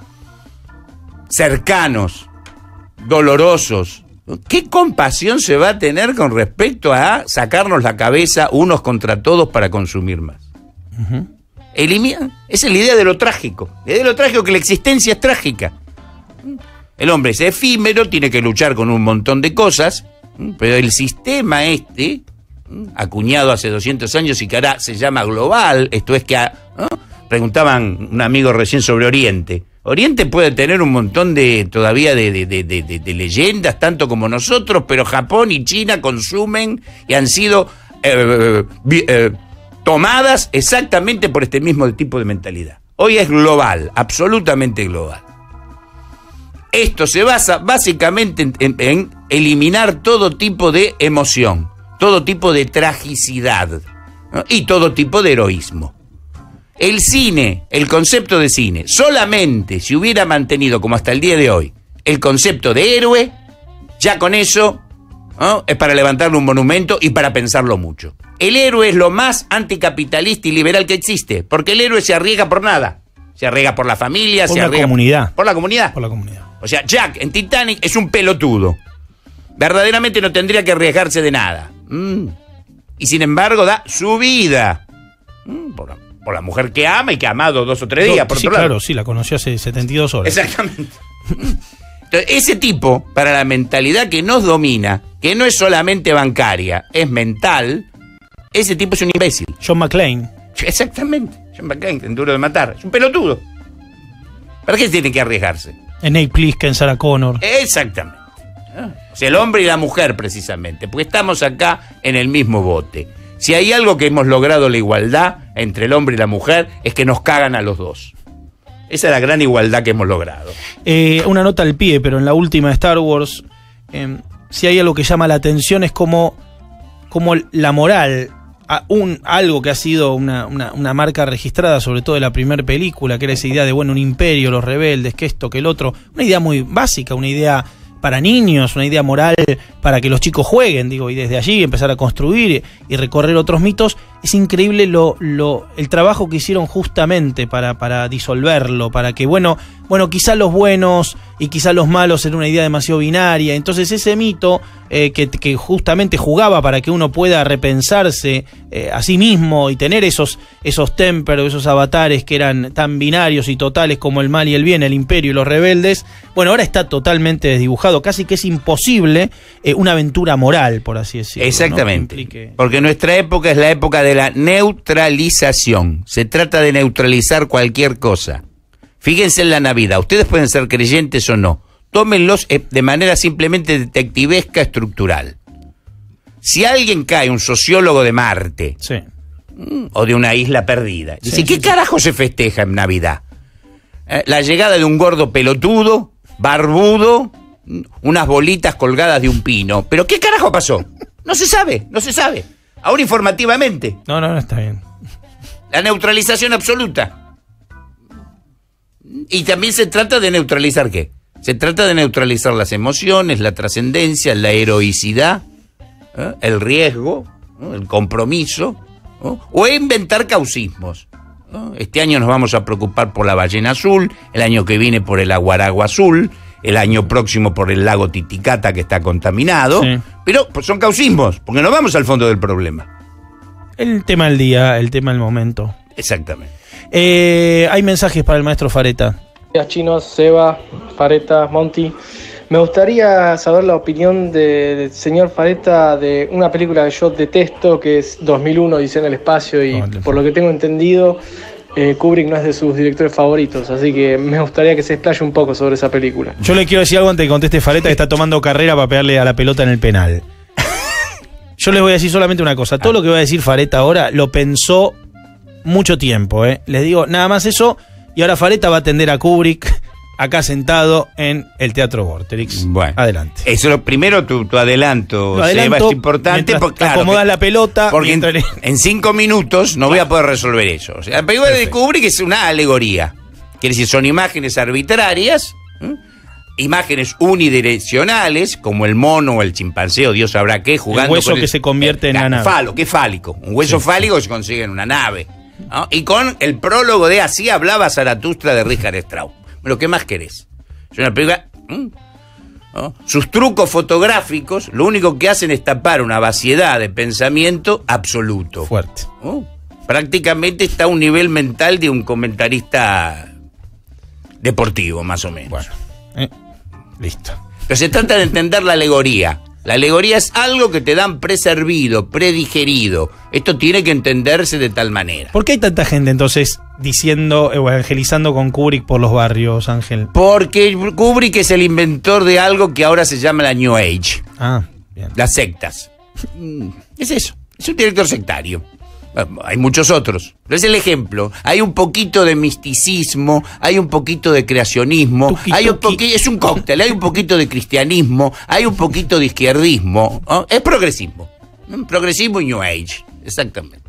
cercanos, dolorosos, ¿qué compasión se va a tener con respecto a sacarnos la cabeza unos contra todos para consumir más? Ujú. Elimina, esa es la idea de lo trágico. La idea de lo trágico, que la existencia es trágica. El hombre es efímero, tiene que luchar con un montón de cosas, pero el sistema este, acuñado hace doscientos años y que ahora se llama global, esto es que, ¿no? Preguntaban un amigo recién sobre Oriente. Oriente puede tener un montón de todavía de, de, de, de, de, de leyendas, tanto como nosotros, pero Japón y China consumen y han sido eh, eh, eh, tomadas exactamente por este mismo tipo de mentalidad. Hoy es global, absolutamente global. Esto se basa básicamente en, en, en eliminar todo tipo de emoción, todo tipo de tragicidad, ¿no? Y todo tipo de heroísmo. El cine, el concepto de cine, solamente si hubiera mantenido, como hasta el día de hoy, el concepto de héroe, ya con eso, ¿no? Es para levantarle un monumento y para pensarlo mucho. El héroe es lo más anticapitalista y liberal que existe, porque el héroe se arriesga por nada. Se arriesga por la familia, Por se la arriesga comunidad. por la comunidad. Por la comunidad. O sea, Jack en Titanic es un pelotudo. Verdaderamente no tendría que arriesgarse de nada. Mm. Y sin embargo da su vida. Mm, por, la, por la mujer que ama y que ha amado dos o tres días, por sí, otro lado. claro, sí, la conoció hace setenta y dos horas. Exactamente. Entonces, ese tipo, para la mentalidad que nos domina, que no es solamente bancaria, es mental, ese tipo es un imbécil. John McClane. Exactamente. John McClane, en Duro de Matar. Es un pelotudo. ¿Para qué tiene que arriesgarse? Nate Plisken, Sarah Connor. Exactamente. O sea, el hombre y la mujer, precisamente, porque estamos acá en el mismo bote. Si hay algo que hemos logrado la igualdad entre el hombre y la mujer, es que nos cagan a los dos. Esa es la gran igualdad que hemos logrado. Eh, una nota al pie, pero en la última de Star Wars, eh, si hay algo que llama la atención es como, como la moral, a un, algo que ha sido una, una, una marca registrada, sobre todo de la primera película, que era esa idea de, bueno, un imperio, los rebeldes, que esto, que el otro, una idea muy básica, una idea para niños, una idea moral para que los chicos jueguen, digo, y desde allí empezar a construir y recorrer otros mitos. Es increíble lo, lo, el trabajo que hicieron justamente para, para disolverlo, para que, bueno, bueno, quizá los buenos y quizá los malos era una idea demasiado binaria. Entonces ese mito eh, que, que justamente jugaba para que uno pueda repensarse eh, a sí mismo y tener esos, esos temperos, esos avatares que eran tan binarios y totales como el mal y el bien, el imperio y los rebeldes, bueno, ahora está totalmente desdibujado. Casi que es imposible eh, una aventura moral, por así decirlo. Exactamente. ¿No? Implique... Porque nuestra época es la época de la neutralización. Se trata de neutralizar cualquier cosa. Fíjense en la Navidad. Ustedes pueden ser creyentes o no. Tómenlos de manera simplemente detectivesca, estructural. Si alguien cae, un sociólogo de Marte, Sí. o de una isla perdida, dice, Sí, ¿qué sí, carajo se festeja en Navidad? Eh, La llegada de un gordo pelotudo, barbudo, unas bolitas colgadas de un pino. ¿Pero qué carajo pasó? No se sabe, no se sabe. Ahora informativamente. No, no, no está bien. La neutralización absoluta. Y también se trata de neutralizar ¿qué? Se trata de neutralizar las emociones, la trascendencia, la heroicidad, ¿eh? el riesgo, ¿no? el compromiso, ¿no? o inventar causismos. ¿no? Este año nos vamos a preocupar por la ballena azul, el año que viene por el aguarago azul, el año próximo por el lago Titicaca que está contaminado, Sí. Pero pues, son causismos, porque no vamos al fondo del problema. El tema del día, el tema del momento. Exactamente. Eh, hay mensajes para el maestro Fareta. Días chinos, Seba, Fareta, Monty. Me gustaría saber la opinión de- del señor Fareta de una película que yo detesto, que es dos mil uno, Odisea en el espacio, y No, por lo que tengo entendido, eh, Kubrick no es de sus directores favoritos, así que me gustaría que se explaye un poco sobre esa película. Yo le quiero decir algo antes de que conteste Fareta, que está tomando carrera para pegarle a la pelota en el penal. Yo les voy a decir solamente una cosa. Todo lo que voy a decir Fareta ahora lo pensó mucho tiempo, ¿eh? Les digo nada más eso, y ahora Fareta va a atender a Kubrick acá sentado en el Teatro Vorterix. Bueno, adelante. Eso lo primero, tu, tu adelanto, Lo adelanto, Seba, es importante mientras porque te claro, acomodas que- la pelota. porque en, mientras- en cinco minutos no voy a poder resolver eso. O sea, la película de Perfecto. Kubrick es una alegoría. Quiere decir, son imágenes arbitrarias, ¿eh? Imágenes unidireccionales, como el mono o el chimpancé o Dios sabrá qué, jugando hueso con que se convierte en la la nave. Falo, que es fálico. Un hueso Sí, fálico que se consigue en una nave. ¿No? Y con el prólogo de Así hablaba Zaratustra de Richard Strauss. Pero ¿qué más querés? Es una película... ¿Mm? ¿No? Sus trucos fotográficos lo único que hacen es tapar una vaciedad de pensamiento absoluto. Fuerte. ¿No? Prácticamente está a un nivel mental de un comentarista deportivo, más o menos. Bueno, eh, listo. Pero se trata de entender la alegoría. La alegoría es algo que te dan preservido, predigerido. Esto tiene que entenderse de tal manera. ¿Por qué hay tanta gente entonces diciendo, evangelizando con Kubrick por los barrios, Ángel? Porque Kubrick es el inventor de algo que ahora se llama la New Age, Ah, bien. las sectas. Mm, Es eso, es un director sectario. Bueno, hay muchos otros, pero es el ejemplo. Hay un poquito de misticismo, hay un poquito de creacionismo, Tuki, hay un tuki. poqui- es un cóctel, hay un poquito de cristianismo, hay un poquito de izquierdismo, ¿no? Es progresismo. ¿no? Progresismo y New Age, exactamente.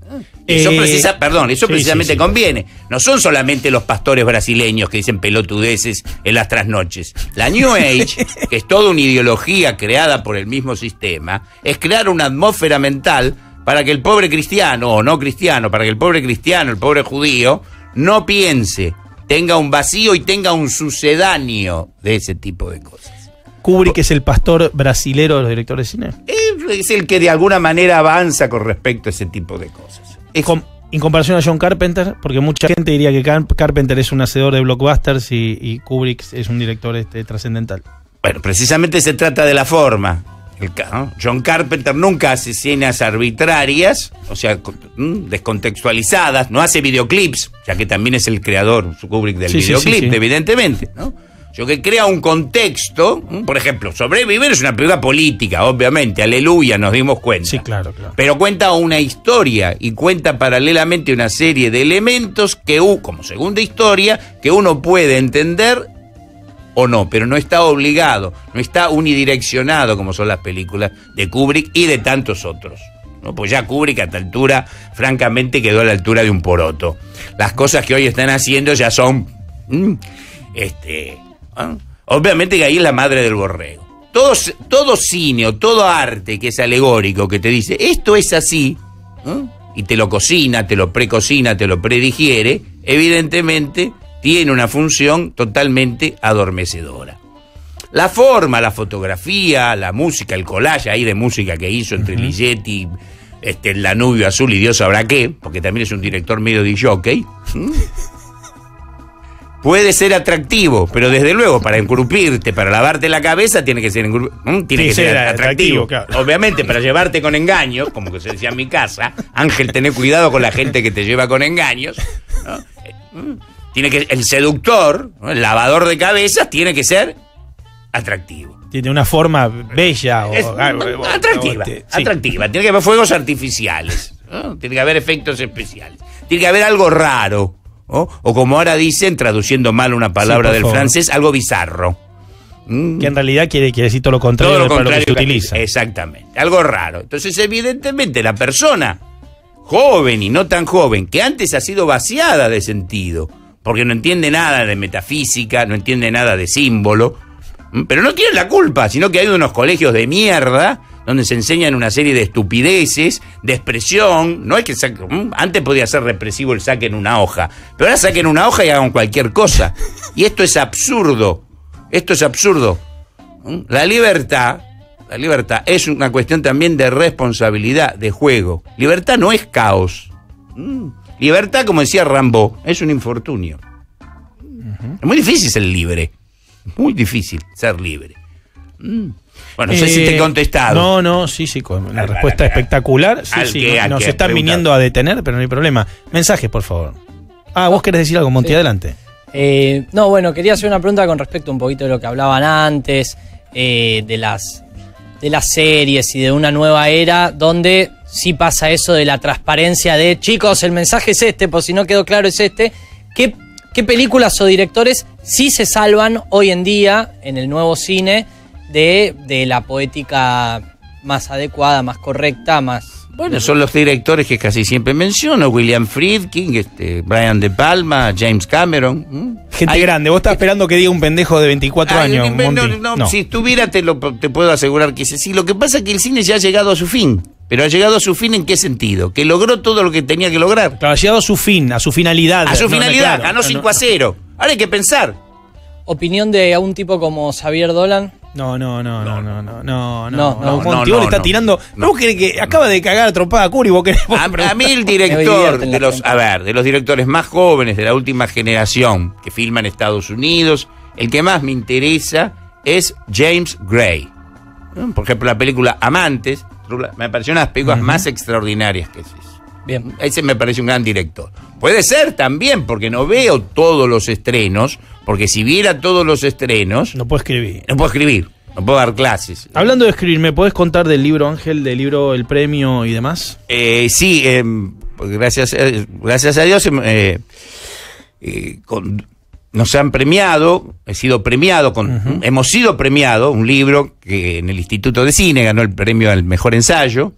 Eso Eh, precisa, perdón, eso sí, precisamente sí, sí. conviene. No son solamente los pastores brasileños que dicen pelotudeces en las trasnoches. La New Age, que es toda una ideología creada por el mismo sistema, es crear una atmósfera mental para que el pobre cristiano, o no cristiano, para que el pobre cristiano, el pobre judío, no piense, tenga un vacío y tenga un sucedáneo de ese tipo de cosas. Kubrick es el pastor brasilero de los directores de cine. Es el que de alguna manera avanza con respecto a ese tipo de cosas. Es Com- en comparación a John Carpenter, porque mucha gente diría que Car- Carpenter es un hacedor de blockbusters y, y Kubrick es un director este, trascendental. Bueno, precisamente se trata de la forma. El, ca- ¿no? John Carpenter nunca hace escenas arbitrarias, o sea, co- ¿m? descontextualizadas, no hace videoclips, ya que también es el creador, su Kubrick, del Sí, sí, videoclip, sí, sí. evidentemente, ¿no? Yo que crea un contexto, ¿m? Por ejemplo, Sobrevivir es una película política, obviamente, aleluya, nos dimos cuenta. Sí, claro, claro. Pero cuenta una historia y cuenta paralelamente una serie de elementos que, u- como segunda historia, que uno puede entender o no, pero no está obligado, no está unidireccionado como son las películas de Kubrick y de tantos otros. ¿no? Pues ya Kubrick a esta altura, francamente, quedó a la altura de un poroto. Las cosas que hoy están haciendo ya son... mm, este, ¿ah? Obviamente que ahí es la madre del borrego. Todo, todo cine o todo arte que es alegórico, que te dice, esto es así, ¿no? Y te lo cocina, te lo precocina, te lo predigiere, evidentemente tiene una función totalmente adormecedora. La forma, la fotografía, la música, el collage ahí de música que hizo entre uh-huh. Ligeti, este, el Danubio Azul y Dios sabrá qué, porque también es un director medio de jockey, ¿Mm? puede ser atractivo, pero desde luego para encrupirte, para lavarte la cabeza, tiene que ser, ¿Mm? tiene sí, que ser atractivo. atractivo. Claro. Obviamente, para llevarte con engaños, como que se decía en mi casa, Ángel, tené cuidado con la gente que te lleva con engaños, ¿no? Tiene que, el seductor, ¿no? El lavador de cabezas, tiene que ser atractivo. Tiene una forma bella o, es, o, o atractiva, o, sí. atractiva. Tiene que haber fuegos artificiales, ¿no? Tiene que haber efectos especiales. Tiene que haber algo raro, ¿no? O como ahora dicen, traduciendo mal una palabra sí, del favor. francés, algo bizarro. Que en realidad quiere, quiere decir todo lo contrario, todo lo para contrario lo que se que, utiliza. Exactamente, algo raro. Entonces, evidentemente, la persona joven y no tan joven, que antes ha sido vaciada de sentido, porque no entiende nada de metafísica, no entiende nada de símbolo, pero no tiene la culpa, sino que hay unos colegios de mierda donde se enseñan una serie de estupideces, de expresión. No es que saque, antes podía ser represivo el saquen una hoja, pero ahora saquen una hoja y hagan cualquier cosa. Y esto es absurdo, esto es absurdo. La libertad La libertad es una cuestión también de responsabilidad, de juego. Libertad no es caos. Mm. Libertad, como decía Rambo, es un infortunio. Uh-huh. Es muy difícil ser libre. Muy difícil ser libre. Mm. Bueno, no sé eh, si te he contestado. No, no, sí, sí, con la respuesta espectacular. Sí, sí, que, nos están preguntar. Viniendo a detener, pero no hay problema. Mensajes, por favor. Ah, vos querés decir algo, Monti, sí. Adelante. Eh, no, bueno, quería hacer una pregunta con respecto un poquito de lo que hablaban antes, eh, de las de las series y de una nueva era, donde sí pasa eso de la transparencia de, chicos, el mensaje es este, por si no quedó claro es este. ¿Qué, qué películas o directores sí se salvan hoy en día en el nuevo cine de, de la poética más adecuada, más correcta, más... Bueno, son los directores que casi siempre menciono, William Friedkin, este, Brian De Palma, James Cameron. ¿Mm? Gente Hay, grande, vos estás esperando que diga un pendejo de veinticuatro Ay, años, no, no, no, no, si estuviera te, lo, te puedo asegurar que sí. Lo que pasa es que el cine ya ha llegado a su fin. Pero ha llegado a su fin ¿en qué sentido? Que logró todo lo que tenía que lograr. Claro, ha llegado a su fin, a su finalidad. A su no, finalidad, no, claro, ganó cinco a cero. Ahora hay que pensar. ¿Opinión de un tipo como Xavier Dolan? No, no, no, no, no, no, no, no, no, no, no, le está tirando. No. ¿Vos querés que acaba de cagar a trompada a Curi? ¿Vos querés a, a mí el director de los, a ver, de los directores más jóvenes de la última generación que filma en Estados Unidos, el que más me interesa es James Gray. Por ejemplo, la película Amantes, me pareció una de las películas uh-huh. más extraordinarias que es eso. Bien. Ese me parece un gran director. Puede ser también, porque no veo todos los estrenos, porque si viera todos los estrenos... No puedo escribir. No puedo escribir, no puedo dar clases. Hablando de escribir, ¿me podés contar del libro, Ángel, del libro El Premio y demás? Eh, sí, eh, gracias, eh, gracias a Dios eh, eh, con, nos han premiado, he sido premiado, con, uh-huh. hemos sido premiados, un libro que en el Instituto de Cine ganó el premio al mejor ensayo,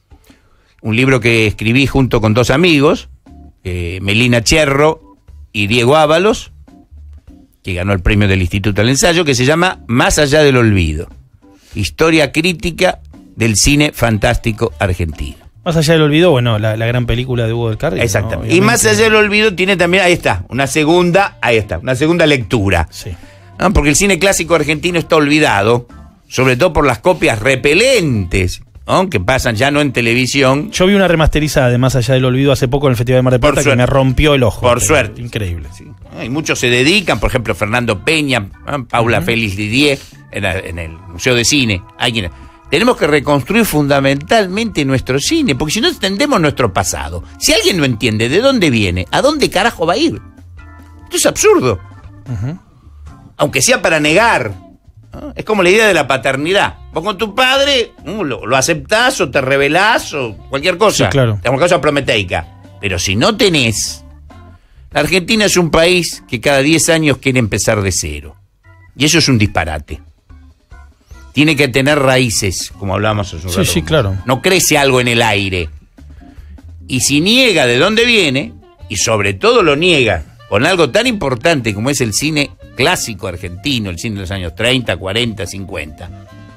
un libro que escribí junto con dos amigos, eh, Melina Cherro y Diego Ábalos, que ganó el premio del Instituto del Ensayo, que se llama Más allá del olvido, historia crítica del cine fantástico argentino. Más allá del olvido, bueno, la, la gran película de Hugo del Carril. Exactamente. ¿No? Y Más allá del olvido tiene también, ahí está, una segunda, ahí está, una segunda lectura. Sí. ¿No? Porque el cine clásico argentino está olvidado, sobre todo por las copias repelentes, ¿no? Que pasan ya no en televisión. Yo vi una remasterizada de Más allá del olvido hace poco en el Festival de Mar del Plata que me rompió el ojo. Por suerte. Increíble. Sí. Y muchos se dedican, por ejemplo, Fernando Peña, ¿no? Paula uh-huh. Félix Didier, en, la, en el Museo de Cine. Hay quienes... Tenemos que reconstruir fundamentalmente nuestro cine, porque si no entendemos nuestro pasado. Si alguien no entiende de dónde viene, ¿a dónde carajo va a ir? Esto es absurdo. Uh-huh. Aunque sea para negar. ¿No? Es como la idea de la paternidad. Vos con tu padre uh, lo, lo aceptás o te rebelás o cualquier cosa. Sí, claro. Tenemos cosa prometeica. Pero si no tenés... La Argentina es un país que cada diez años quiere empezar de cero. Y eso es un disparate. Tiene que tener raíces, como hablábamos hace un rato. Sí, sí, claro. No crece algo en el aire. Y si niega de dónde viene, y sobre todo lo niega con algo tan importante como es el cine clásico argentino, el cine de los años treinta, cuarenta, cincuenta,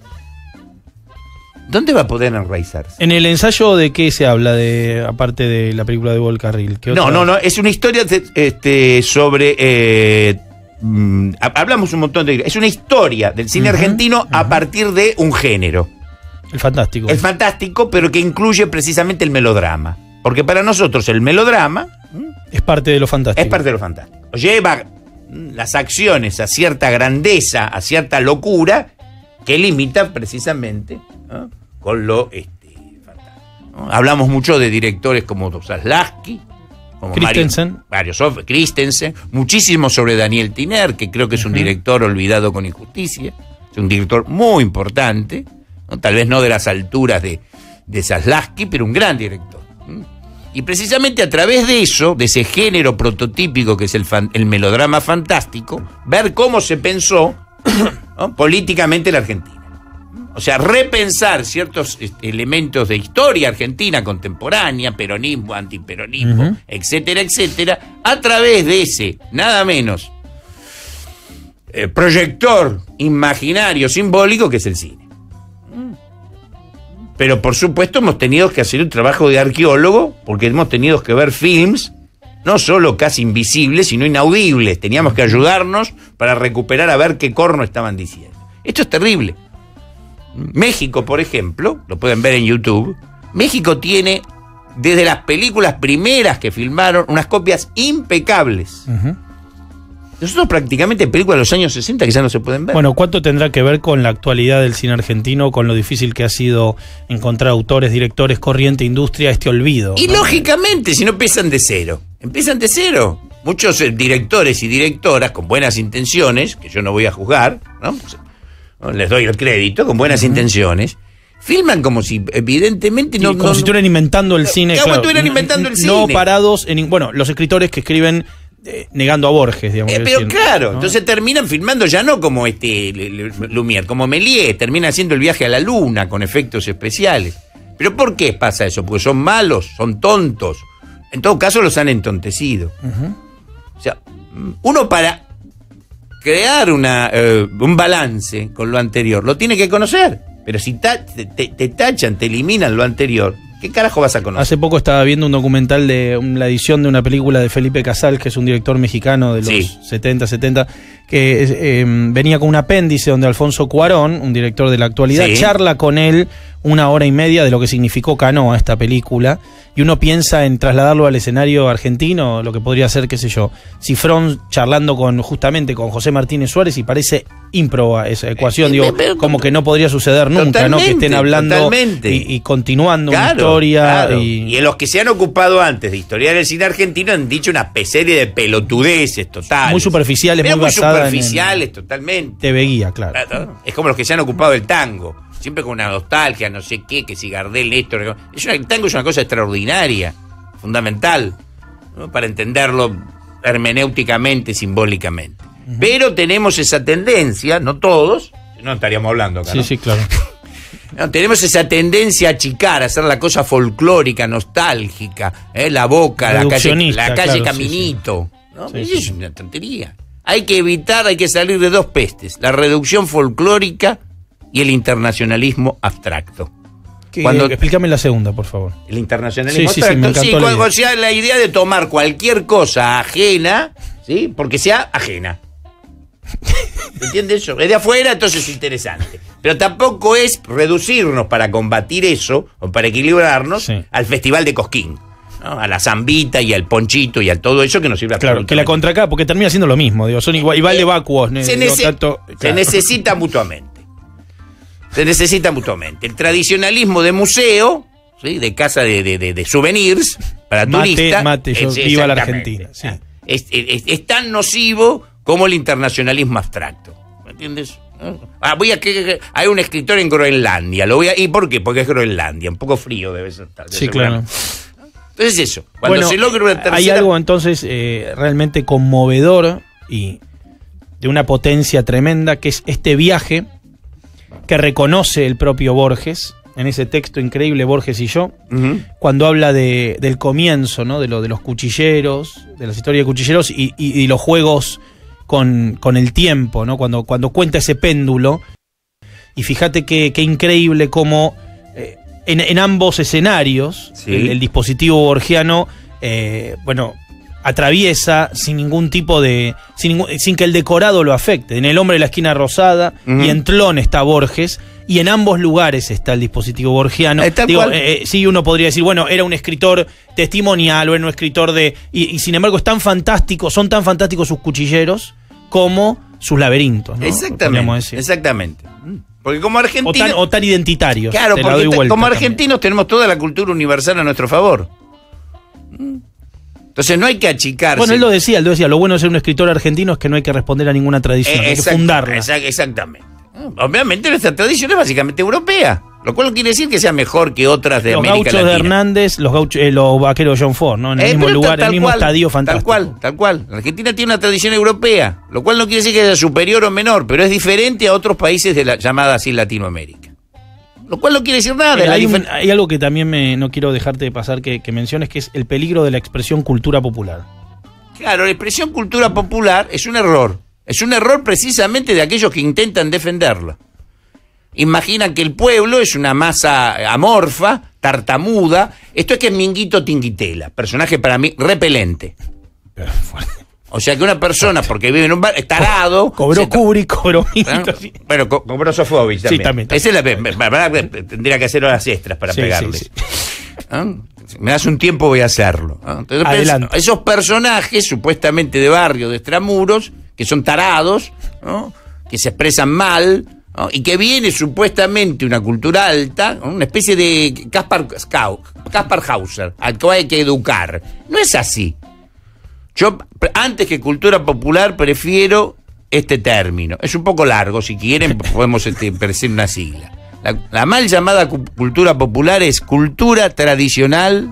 ¿dónde va a poder enraizarse? ¿En el ensayo de qué se habla, de aparte de la película de Hugo del Carril? ¿Qué no, otra? no, no, es una historia de, este, sobre... Eh, Mm, hablamos un montón de... Es una historia del cine uh-huh, argentino uh-huh. a partir de un género. El fantástico. El fantástico, pero que incluye precisamente el melodrama. Porque para nosotros el melodrama... Es parte de lo fantástico. Es parte de lo fantástico. Lleva las acciones a cierta grandeza, a cierta locura, que limita precisamente, ¿no? con lo este, fantástico. ¿No? Hablamos mucho de directores como Stanislavski, como Christensen. Mario, Mario Christensen, muchísimo sobre Daniel Tiner, que creo que es un uh-huh. director olvidado con injusticia, es un director muy importante, ¿no? Tal vez no de las alturas de, de Stanislavski, pero un gran director. Y precisamente a través de eso, de ese género prototípico que es el, fan, el melodrama fantástico, ver cómo se pensó ¿no? políticamente la Argentina. O sea, repensar ciertos elementos de historia argentina contemporánea, peronismo, antiperonismo, uh-huh. etcétera, etcétera, a través de ese, nada menos, eh, proyector imaginario, simbólico, que es el cine. Pero por supuesto hemos tenido que hacer un trabajo de arqueólogo, porque hemos tenido que ver films, no solo casi invisibles, sino inaudibles. Teníamos que ayudarnos para recuperar a ver qué corno estaban diciendo. Esto es terrible. México, por ejemplo, lo pueden ver en YouTube, México tiene, desde las películas primeras que filmaron, unas copias impecables. Uh-huh. Nosotros prácticamente películas de los años sesenta que ya no se pueden ver. Bueno, ¿cuánto tendrá que ver con la actualidad del cine argentino, con lo difícil que ha sido encontrar autores, directores, corriente, industria, este olvido? Y ¿no? lógicamente, si no empiezan de cero, empiezan de cero. Muchos eh, directores y directoras con buenas intenciones, que yo no voy a juzgar, ¿no? No, les doy el crédito, con buenas uh-huh. intenciones, filman como si evidentemente sí, no... como no, si estuvieran inventando el cine. Como claro, estuvieran inventando el cine. No parados en... Bueno, los escritores que escriben eh, negando a Borges, digamos. Eh, pero decir, claro, ¿no? Entonces terminan filmando ya no como este Lumière, como Méliès, termina haciendo el viaje a la luna con efectos especiales. ¿Pero por qué pasa eso? Porque son malos, son tontos. En todo caso los han entontecido. Uh-huh. O sea, uno para crear una, eh, un balance con lo anterior lo tiene que conocer. Pero si ta- te, te tachan, te eliminan lo anterior, ¿qué carajo vas a conocer? Hace poco estaba viendo un documental de la edición de una película de Felipe Casal, que es un director mexicano de los sí. setenta, setenta, que eh, venía con un apéndice donde Alfonso Cuarón, un director de la actualidad, sí. charla con él una hora y media de lo que significó Canoa, esta película, y uno piensa en trasladarlo al escenario argentino, lo que podría ser, qué sé yo, Cifrón charlando con justamente con José Martínez Suárez, y parece ímproba esa ecuación, digo, como que no podría suceder nunca, ¿no? Que estén hablando y, y continuando claro, una historia. Claro. Y... y en los que se han ocupado antes de historiar el cine argentino han dicho una serie de pelotudeces totales. Muy superficiales, muy, muy superficiales, totalmente. Te veía, claro. claro. Es como los que se han ocupado del tango. Siempre con una nostalgia, no sé qué, que si Gardel, esto. Es una, el tango es una cosa extraordinaria, fundamental, ¿no? Para entenderlo hermenéuticamente, simbólicamente. Uh-huh. Pero tenemos esa tendencia, no todos, no estaríamos hablando acá, Sí, ¿no? sí, claro. No, tenemos esa tendencia a achicar, a hacer la cosa folclórica, nostálgica, ¿eh? La Boca, la calle, la calle claro, Caminito. Sí, sí. ¿No? Sí, sí. Es una tontería. Hay que evitar, hay que salir de dos pestes, la reducción folclórica y el internacionalismo abstracto. Que, Cuando, explícame la segunda, por favor. El internacionalismo sí, abstracto. Sí, sí, me encantó sí, la cuando idea. sea la idea de tomar cualquier cosa ajena, ¿sí? Porque sea ajena. ¿Entiendes eso? Es de afuera, entonces es interesante. Pero tampoco es reducirnos para combatir eso, o para equilibrarnos, sí. al Festival de Cosquín, ¿no? A la zambita y al ponchito y a todo eso que nos sirve a Claro, que la contra acá, porque termina siendo lo mismo, digo, son igual, igual de vacuos. Se, no nece- tanto, claro. se necesita mutuamente. Se necesita mutuamente. El tradicionalismo de museo, ¿sí? De casa de, de, de, de souvenirs para mate, turistas. Mate, yo viva la Argentina. Sí. Es, es, es tan nocivo como el internacionalismo abstracto. ¿Me entiendes? Ah, voy a que hay un escritor en Groenlandia. Lo voy a, ¿Y por qué? Porque es Groenlandia. Un poco frío debe ser. Debe sí, ser claro. grande. Entonces eso. Cuando bueno, se logra una tercera... hay algo entonces eh, realmente conmovedor y de una potencia tremenda, que es este viaje que reconoce el propio Borges en ese texto increíble, Borges y yo, uh-huh. cuando habla de, del comienzo, ¿no? de lo de los cuchilleros, de las historias de cuchilleros y, y, y los juegos con, con el tiempo, ¿no? Cuando, cuando cuenta ese péndulo. Y fíjate qué increíble cómo eh, en, en ambos escenarios sí. el, el dispositivo borgiano, eh, bueno, atraviesa sin ningún tipo de... Sin, ningún, sin que el decorado lo afecte. En El hombre de la esquina rosada uh-huh. y en Tlón está Borges, y en ambos lugares está el dispositivo borgiano. Digo, eh, sí, uno podría decir, bueno, era un escritor testimonial o era un escritor de... Y, y sin embargo es tan fantástico, son tan fantásticos sus cuchilleros como sus laberintos, ¿no? Exactamente, exactamente. Porque como argentinos... O tan, o tan identitarios. Claro, porque doy vuelta, como argentinos también. Tenemos toda la cultura universal a nuestro favor. Entonces no hay que achicarse. Bueno, él lo decía, él lo decía, lo bueno de ser un escritor argentino es que no hay que responder a ninguna tradición, eh, hay que fundarla. Exact, exactamente. Obviamente nuestra tradición es básicamente europea, lo cual no quiere decir que sea mejor que otras de los América Latina. Los gauchos de Hernández, los, gauchos, eh, los vaqueros de John Ford, ¿no? En el eh, mismo lugar, en el mismo cual, estadio fantástico. Tal cual, tal cual. La Argentina tiene una tradición europea, lo cual no quiere decir que sea superior o menor, pero es diferente a otros países de la llamada así Latinoamérica. Lo cual no quiere decir nada. Hay, difer- un, hay algo que también me, no quiero dejarte de pasar que, que menciones, que es el peligro de la expresión cultura popular. Claro, la expresión cultura popular es un error. Es un error precisamente de aquellos que intentan defenderla. Imaginan que el pueblo es una masa amorfa, tartamuda. Esto es que es Minguito Tinguitela, personaje para mí repelente. O sea que una persona, porque vive en un bar, es tarado. Cobró Kubrick, cobró Milton. ¿Eh? Bueno, co cobró Sofovich también. Sí, también, también. Esa es la verdad que tendría que hacer horas extras para sí, pegarle. Sí, sí. ¿Eh? Me das un tiempo, voy a hacerlo. ¿Eh? Entonces, Adelante. esos personajes, supuestamente de barrio, de extramuros, que son tarados, ¿no? Que se expresan mal, ¿no? Y que viene supuestamente una cultura alta, ¿no? Una especie de Kaspar, Kaspar Hauser, al que hay que educar. No es así. Yo, antes que cultura popular, prefiero este término. Es un poco largo, si quieren podemos este, decir una sigla. La, la mal llamada cultura popular es cultura tradicional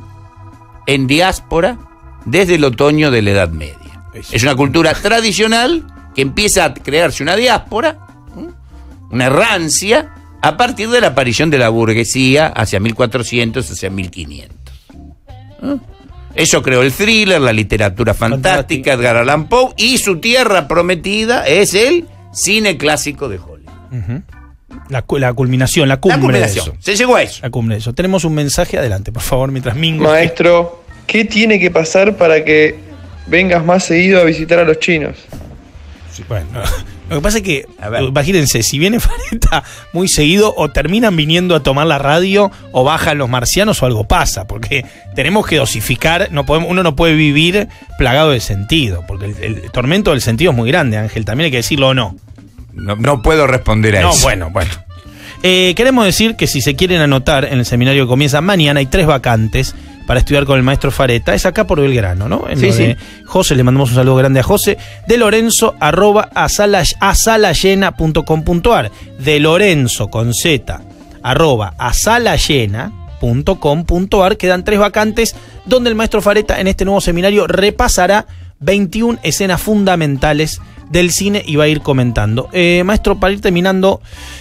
en diáspora desde el otoño de la Edad Media. Es una cultura tradicional que empieza a crearse una diáspora, una errancia, a partir de la aparición de la burguesía hacia mil cuatrocientos, hacia mil quinientos. ¿Eh? Eso creó el thriller, la literatura fantástica, Edgar Allan Poe, y su tierra prometida es el cine clásico de Hollywood. Uh-huh. la, la culminación, la cumbre la culminación. de eso. Se llegó a eso. La cumbre de eso. Tenemos un mensaje, adelante, por favor, mientras Mingo... Maestro, ¿qué tiene que pasar para que vengas más seguido a visitar a los chinos? Sí, bueno, lo que pasa es que, imagínense, si viene Fareta muy seguido, o terminan viniendo a tomar la radio, o bajan los marcianos, o algo pasa, porque tenemos que dosificar, no podemos, uno no puede vivir plagado de sentido, porque el, el tormento del sentido es muy grande, Ángel, también hay que decirlo o no. No, no puedo responder a no, eso. No, bueno, bueno. Eh, queremos decir que si se quieren anotar en el seminario que comienza mañana, hay tres vacantes para estudiar con el maestro Fareta. Es acá por Belgrano, ¿no? En sí, sí. José, le mandamos un saludo grande a José. De Lorenzo, arroba asalayena punto com punto ar. De Lorenzo, con Z, arroba asalayena punto com punto ar. Quedan tres vacantes donde el maestro Fareta en este nuevo seminario repasará veintiuna escenas fundamentales del cine y va a ir comentando. Eh, maestro, para ir terminando,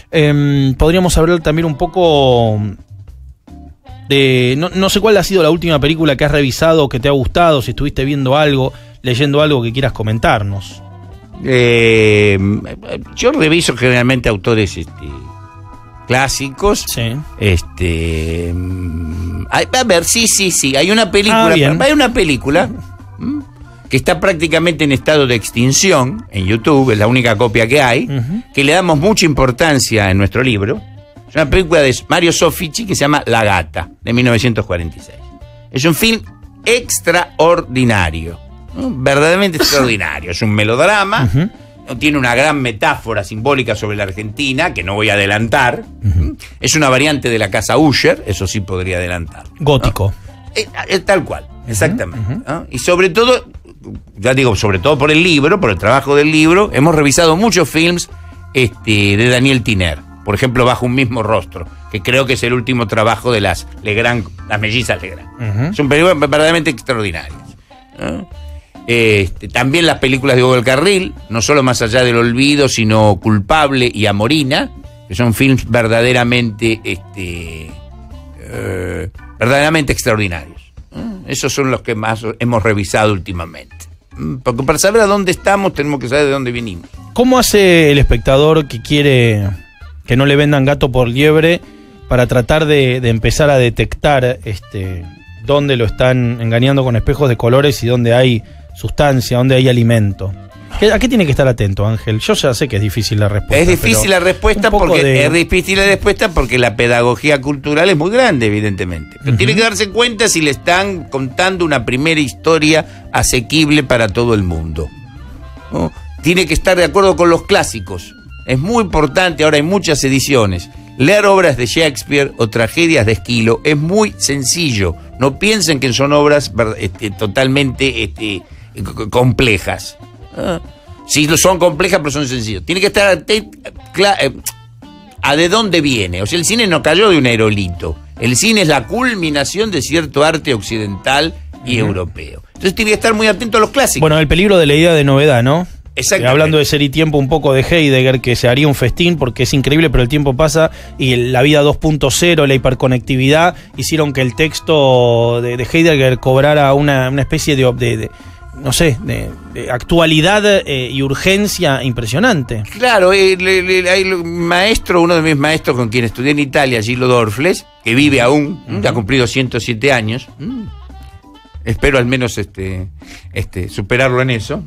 eh, podríamos hablar también un poco de... No, no sé cuál ha sido la última película que has revisado, que te ha gustado, si estuviste viendo algo, leyendo algo que quieras comentarnos. Eh, yo reviso generalmente autores este, clásicos. Sí. Este, a ver, sí, sí, sí. Hay una película. Ah, hay una película que está prácticamente en estado de extinción en YouTube, es la única copia que hay, uh-huh. que le damos mucha importancia en nuestro libro. Es una película de Mario Soffici que se llama La Gata, de mil novecientos cuarenta y seis. Es un film extraordinario, ¿no? Verdaderamente extraordinario. Es un melodrama, uh-huh. tiene una gran metáfora simbólica sobre la Argentina, que no voy a adelantar. Uh-huh. Es una variante de La Casa Usher, eso sí podría adelantar. Gótico. ¿No? Es, es tal cual, exactamente. Uh-huh. ¿no? Y sobre todo... ya digo, sobre todo por el libro, por el trabajo del libro, hemos revisado muchos films este, de Daniel Tiner. Por ejemplo, Bajo un mismo rostro, que creo que es el último trabajo de las Legrand, las mellizas Legrand. Uh-huh. Son películas verdaderamente extraordinarias. ¿no? Este, también las películas de Hugo del Carril, no solo Más allá del olvido, sino Culpable y Amorina, que son films verdaderamente, este, eh, verdaderamente extraordinarios. Esos son los que más hemos revisado últimamente. Porque para saber a dónde estamos tenemos que saber de dónde venimos. ¿Cómo hace el espectador que quiere que no le vendan gato por liebre para tratar de, de empezar a detectar este, dónde lo están engañando con espejos de colores y dónde hay sustancia, dónde hay alimento? ¿A qué tiene que estar atento, Ángel? Yo ya sé que es difícil la respuesta. Es difícil la respuesta porque de... es difícil la respuesta porque la pedagogía cultural es muy grande, evidentemente. Pero uh-huh. tiene que darse cuenta si le están contando una primera historia asequible para todo el mundo, ¿no? Tiene que estar de acuerdo con los clásicos. Es muy importante, ahora hay muchas ediciones. Leer obras de Shakespeare o tragedias de Esquilo es muy sencillo. No piensen que son obras este, totalmente este, complejas. Ah, sí, son complejas, pero son sencillos. Tiene que estar atento a de dónde viene. O sea, el cine no cayó de un aerolito. El cine es la culminación de cierto arte occidental y uh-huh. europeo. Entonces tiene que estar muy atento a los clásicos. Bueno, el peligro de la idea de novedad, ¿no? Exactamente. Eh, hablando de Ser y Tiempo, un poco de Heidegger, que se haría un festín porque es increíble, pero el tiempo pasa, y la vida dos punto cero, la hiperconectividad, hicieron que el texto de, de Heidegger cobrara una, una especie de... de, de no sé, de, de actualidad eh, y urgencia impresionante. Claro, el, el, el, el maestro, uno de mis maestros con quien estudié en Italia, Gillo Dorfles, que vive aún, uh-huh. ha cumplido ciento siete años, espero al menos este, este, superarlo en eso.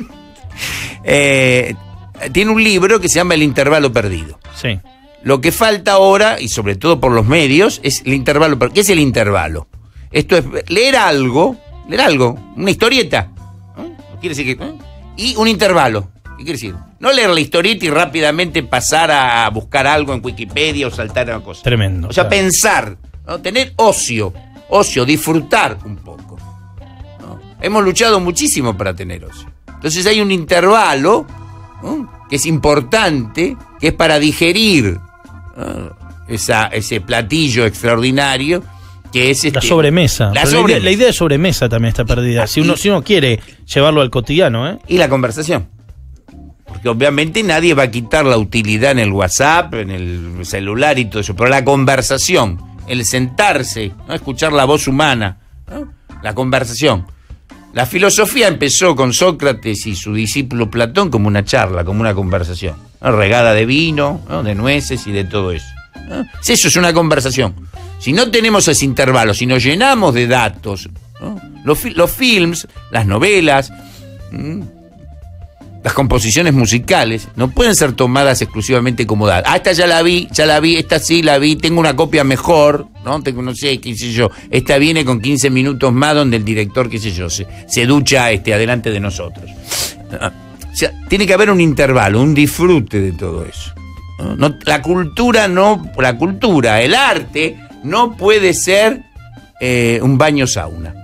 eh, tiene un libro que se llama El intervalo perdido. Sí. Lo que falta ahora, y sobre todo por los medios, es el intervalo. ¿Qué es el intervalo? Esto es leer algo, leer algo, una historieta. ¿Eh? Quiere decir que, ¿eh? Y un intervalo. ¿Qué quiere decir? No leer la historieta y rápidamente pasar a buscar algo en Wikipedia o saltar a una cosa. Tremendo. O sea, claro. pensar, ¿no? Tener ocio, ocio, disfrutar un poco, ¿no? Hemos luchado muchísimo para tener ocio. Entonces hay un intervalo, ¿no? Que es importante, que es para digerir, ¿no? Esa, ese platillo extraordinario que es este, la sobremesa. La, Pero sobremesa. La, idea, la idea de sobremesa también está perdida. Si uno, si uno quiere llevarlo al cotidiano, ¿eh? Y la conversación. Porque obviamente nadie va a quitar la utilidad en el WhatsApp, en el celular y todo eso, pero la conversación, el sentarse, ¿no? Escuchar la voz humana, ¿no? La conversación. La filosofía empezó con Sócrates y su discípulo Platón como una charla, como una conversación, ¿no? Regada de vino, ¿no? De nueces y de todo eso, ¿no? Eso es una conversación. Si no tenemos ese intervalo, si nos llenamos de datos, ¿no? los, fi los films, las novelas, ¿no? Las composiciones musicales no pueden ser tomadas exclusivamente como dadas. Ah, esta ya la vi, ya la vi, esta sí la vi, tengo una copia mejor, ¿no? Tengo, no sé, qué sé yo. Esta viene con quince minutos más donde el director, qué sé yo, se, se ducha este, adelante de nosotros. O sea, tiene que haber un intervalo, un disfrute de todo eso. ¿No? No, la cultura no, la cultura, el arte, no puede ser eh, un baño sauna.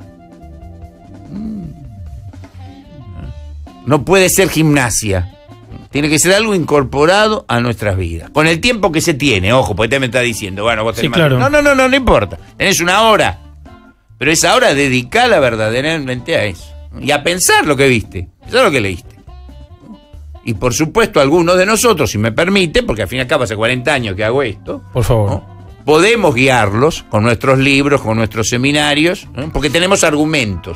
No puede ser gimnasia. Tiene que ser algo incorporado a nuestras vidas. Con el tiempo que se tiene, ojo, porque te me está diciendo, bueno, vos tenés sí, claro. No, no, no, no, no importa. Tenés una hora. Pero esa hora dedicala verdaderamente a eso. Y a pensar lo que viste, pensar lo que leíste. Y por supuesto, algunos de nosotros, si me permite, porque al fin y al cabo hace cuarenta años que hago esto, por favor, ¿no? Podemos guiarlos con nuestros libros, con nuestros seminarios, ¿no? Porque tenemos argumentos.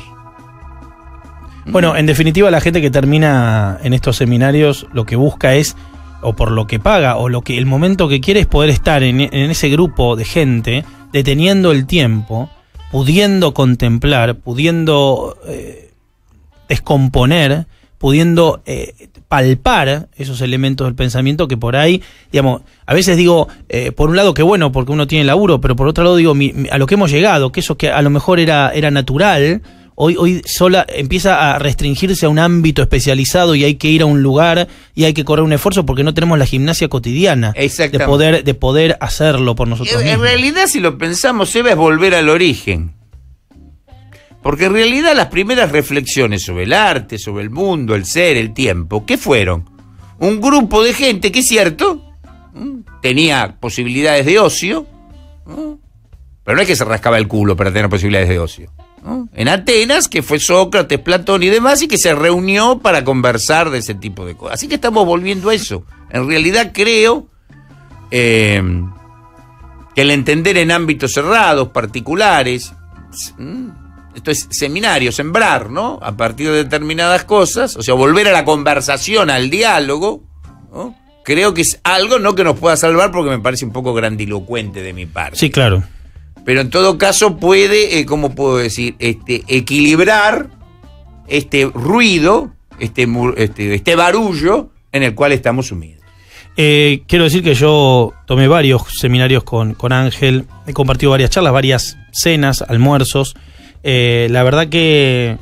Bueno, en definitiva, la gente que termina en estos seminarios lo que busca es, o por lo que paga, o lo que el momento que quiere es poder estar en, en ese grupo de gente, deteniendo el tiempo, pudiendo contemplar, pudiendo eh, descomponer, pudiendo eh, palpar esos elementos del pensamiento que por ahí, digamos, a veces digo, eh, por un lado que bueno, porque uno tiene laburo, pero por otro lado digo, mi, mi, a lo que hemos llegado, que eso que a lo mejor era, era natural, Hoy, hoy sola empieza a restringirse a un ámbito especializado y hay que ir a un lugar y hay que correr un esfuerzo porque no tenemos la gimnasia cotidiana de poder, de poder hacerlo por nosotros en, mismos. En realidad, si lo pensamos, Eva, es volver al origen. Porque en realidad las primeras reflexiones sobre el arte, sobre el mundo, el ser, el tiempo, ¿qué fueron? Un grupo de gente que es cierto, tenía posibilidades de ocio, pero no es que se rascaba el culo para tener posibilidades de ocio. ¿No? En Atenas, que fue Sócrates, Platón y demás, y que se reunió para conversar de ese tipo de cosas. Así que estamos volviendo a eso. En realidad creo eh, que el entender en ámbitos cerrados, particulares, esto es seminario, sembrar, ¿no? A partir de determinadas cosas, o sea, volver a la conversación, al diálogo, ¿no? Creo que es algo no que nos pueda salvar porque me parece un poco grandilocuente de mi parte. Sí, claro. Pero en todo caso puede, eh, ¿cómo puedo decir? Este, equilibrar este ruido, este, este, este barullo en el cual estamos sumidos. Eh, quiero decir que yo tomé varios seminarios con, con Ángel, he compartido varias charlas, varias cenas, almuerzos. Eh, la verdad que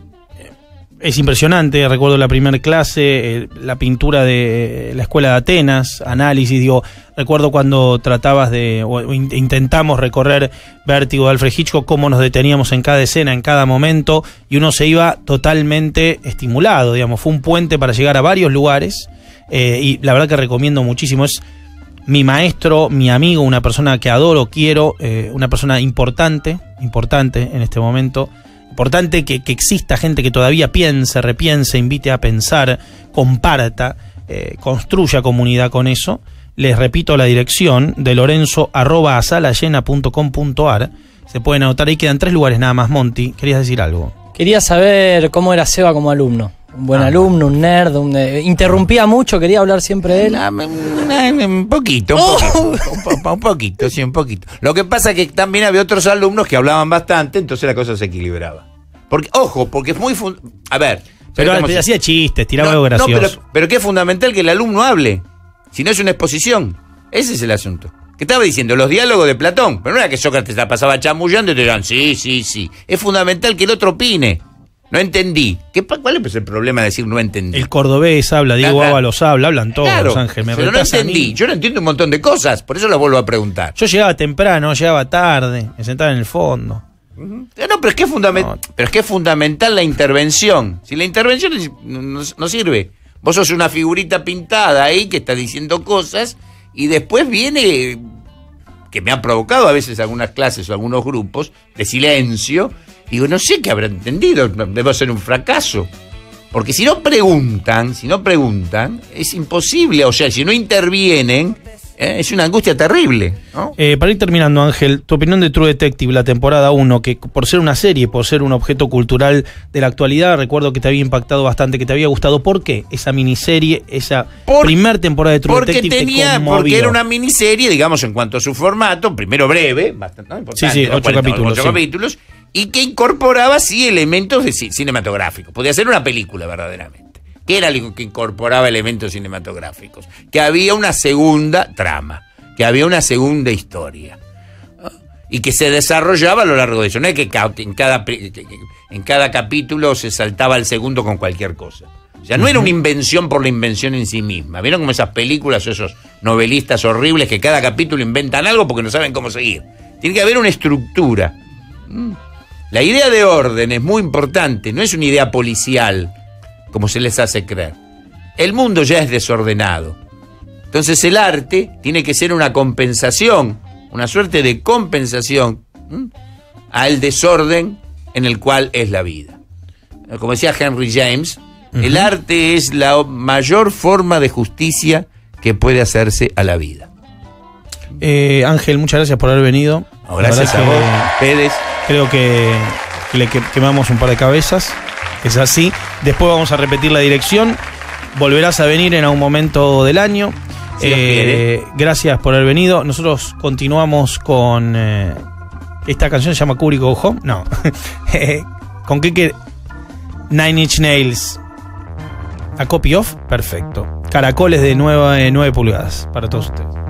es impresionante. Recuerdo la primera clase, eh, la pintura de la escuela de Atenas, análisis, digo, recuerdo cuando tratabas de, o, o intentamos recorrer Vértigo de Alfred Hitchcock, cómo nos deteníamos en cada escena, en cada momento, y uno se iba totalmente estimulado, digamos, fue un puente para llegar a varios lugares, eh, y la verdad que recomiendo muchísimo. Es mi maestro, mi amigo, una persona que adoro, quiero, eh, una persona importante, importante en este momento. Importante que, que exista gente que todavía piense, repiense, invite a pensar, comparta, eh, construya comunidad con eso. Les repito la dirección de Lorenzo arroba asalallena punto com punto ar. Se pueden anotar, ahí quedan tres lugares nada más. Monty, ¿querías decir algo? Quería saber cómo era Seba como alumno. Un buen ah, alumno, un nerd, un, eh, interrumpía mucho, quería hablar siempre de él. Un poquito, un poquito, un, po un poquito, sí, un poquito. Lo que pasa es que también había otros alumnos que hablaban bastante, entonces la cosa se equilibraba. Porque, ojo, porque es muy... Fun- a ver... Pero estamos- hacía chistes, tiraba no, algo no, gracioso. pero, pero que es fundamental que el alumno hable. Si no es una exposición. Ese es el asunto. Que estaba diciendo los diálogos de Platón. Pero no era que Sócrates la pasaba chamullando y te digan, sí, sí, sí. Es fundamental que el otro opine. No entendí. ¿Qué, pa- ¿Cuál es el problema de decir no entendí? El cordobés habla, Diego Claro. Ábalos habla, hablan todos, Claro, Ángel. Me pero no retás a entendí. mí. Yo no entiendo un montón de cosas. Por eso lo vuelvo a preguntar. Yo llegaba temprano, llegaba tarde, me sentaba en el fondo. No, pero es que es, fundament- No. pero es que es fundamental la intervención. Si la intervención es- no, no- no sirve. Vos sos una figurita pintada ahí que está diciendo cosas y después viene, que me ha provocado a veces algunas clases o algunos grupos, de silencio. Digo, no sé qué habrá entendido, debe ser un fracaso. Porque si no preguntan, si no preguntan, es imposible. O sea, si no intervienen, eh, es una angustia terrible, ¿no? Eh, para ir terminando, Ángel, tu opinión de True Detective, la temporada uno, que por ser una serie, por ser un objeto cultural de la actualidad, recuerdo que te había impactado bastante, que te había gustado. ¿Por qué esa miniserie, esa Por- primer temporada de True Porque Detective tenía, te conmovió? porque era una miniserie, digamos, en cuanto a su formato, primero breve, bastante, ¿no? Importante, Sí, sí, ¿no? ocho cuarenta, capítulos, ocho sí. capítulos, y que incorporaba, sí, elementos de ci- cinematográficos. Podía ser una película, verdaderamente. ¿Qué era lo que incorporaba elementos cinematográficos? Que había una segunda trama, que había una segunda historia, ¿no? Y que se desarrollaba a lo largo de eso. No es que ca- que en cada, pe- que- que en cada capítulo se saltaba el segundo con cualquier cosa. O sea, no era una invención por la invención en sí misma. ¿Vieron como esas películas o esos novelistas horribles que cada capítulo inventan algo porque no saben cómo seguir? Tiene que haber una estructura. Mm. La idea de orden es muy importante, no es una idea policial, como se les hace creer. El mundo ya es desordenado. Entonces el arte tiene que ser una compensación, una suerte de compensación, ¿m?, al desorden en el cual es la vida. Como decía Henry James, uh-huh. el arte es la mayor forma de justicia que puede hacerse a la vida. Eh, Ángel, muchas gracias por haber venido. No, gracias a que vos, ustedes. Creo que, que le que- quemamos un par de cabezas. Es así. Después vamos a repetir la dirección. Volverás a venir en algún momento del año. Si Dios quiere. Gracias por haber venido. Nosotros continuamos con... eh, esta canción se llama Kubrick Go Home. No. ¿Con qué que Nine Inch Nails? ¿A copy off? Perfecto. Caracoles de nueve pulgadas para todos ustedes.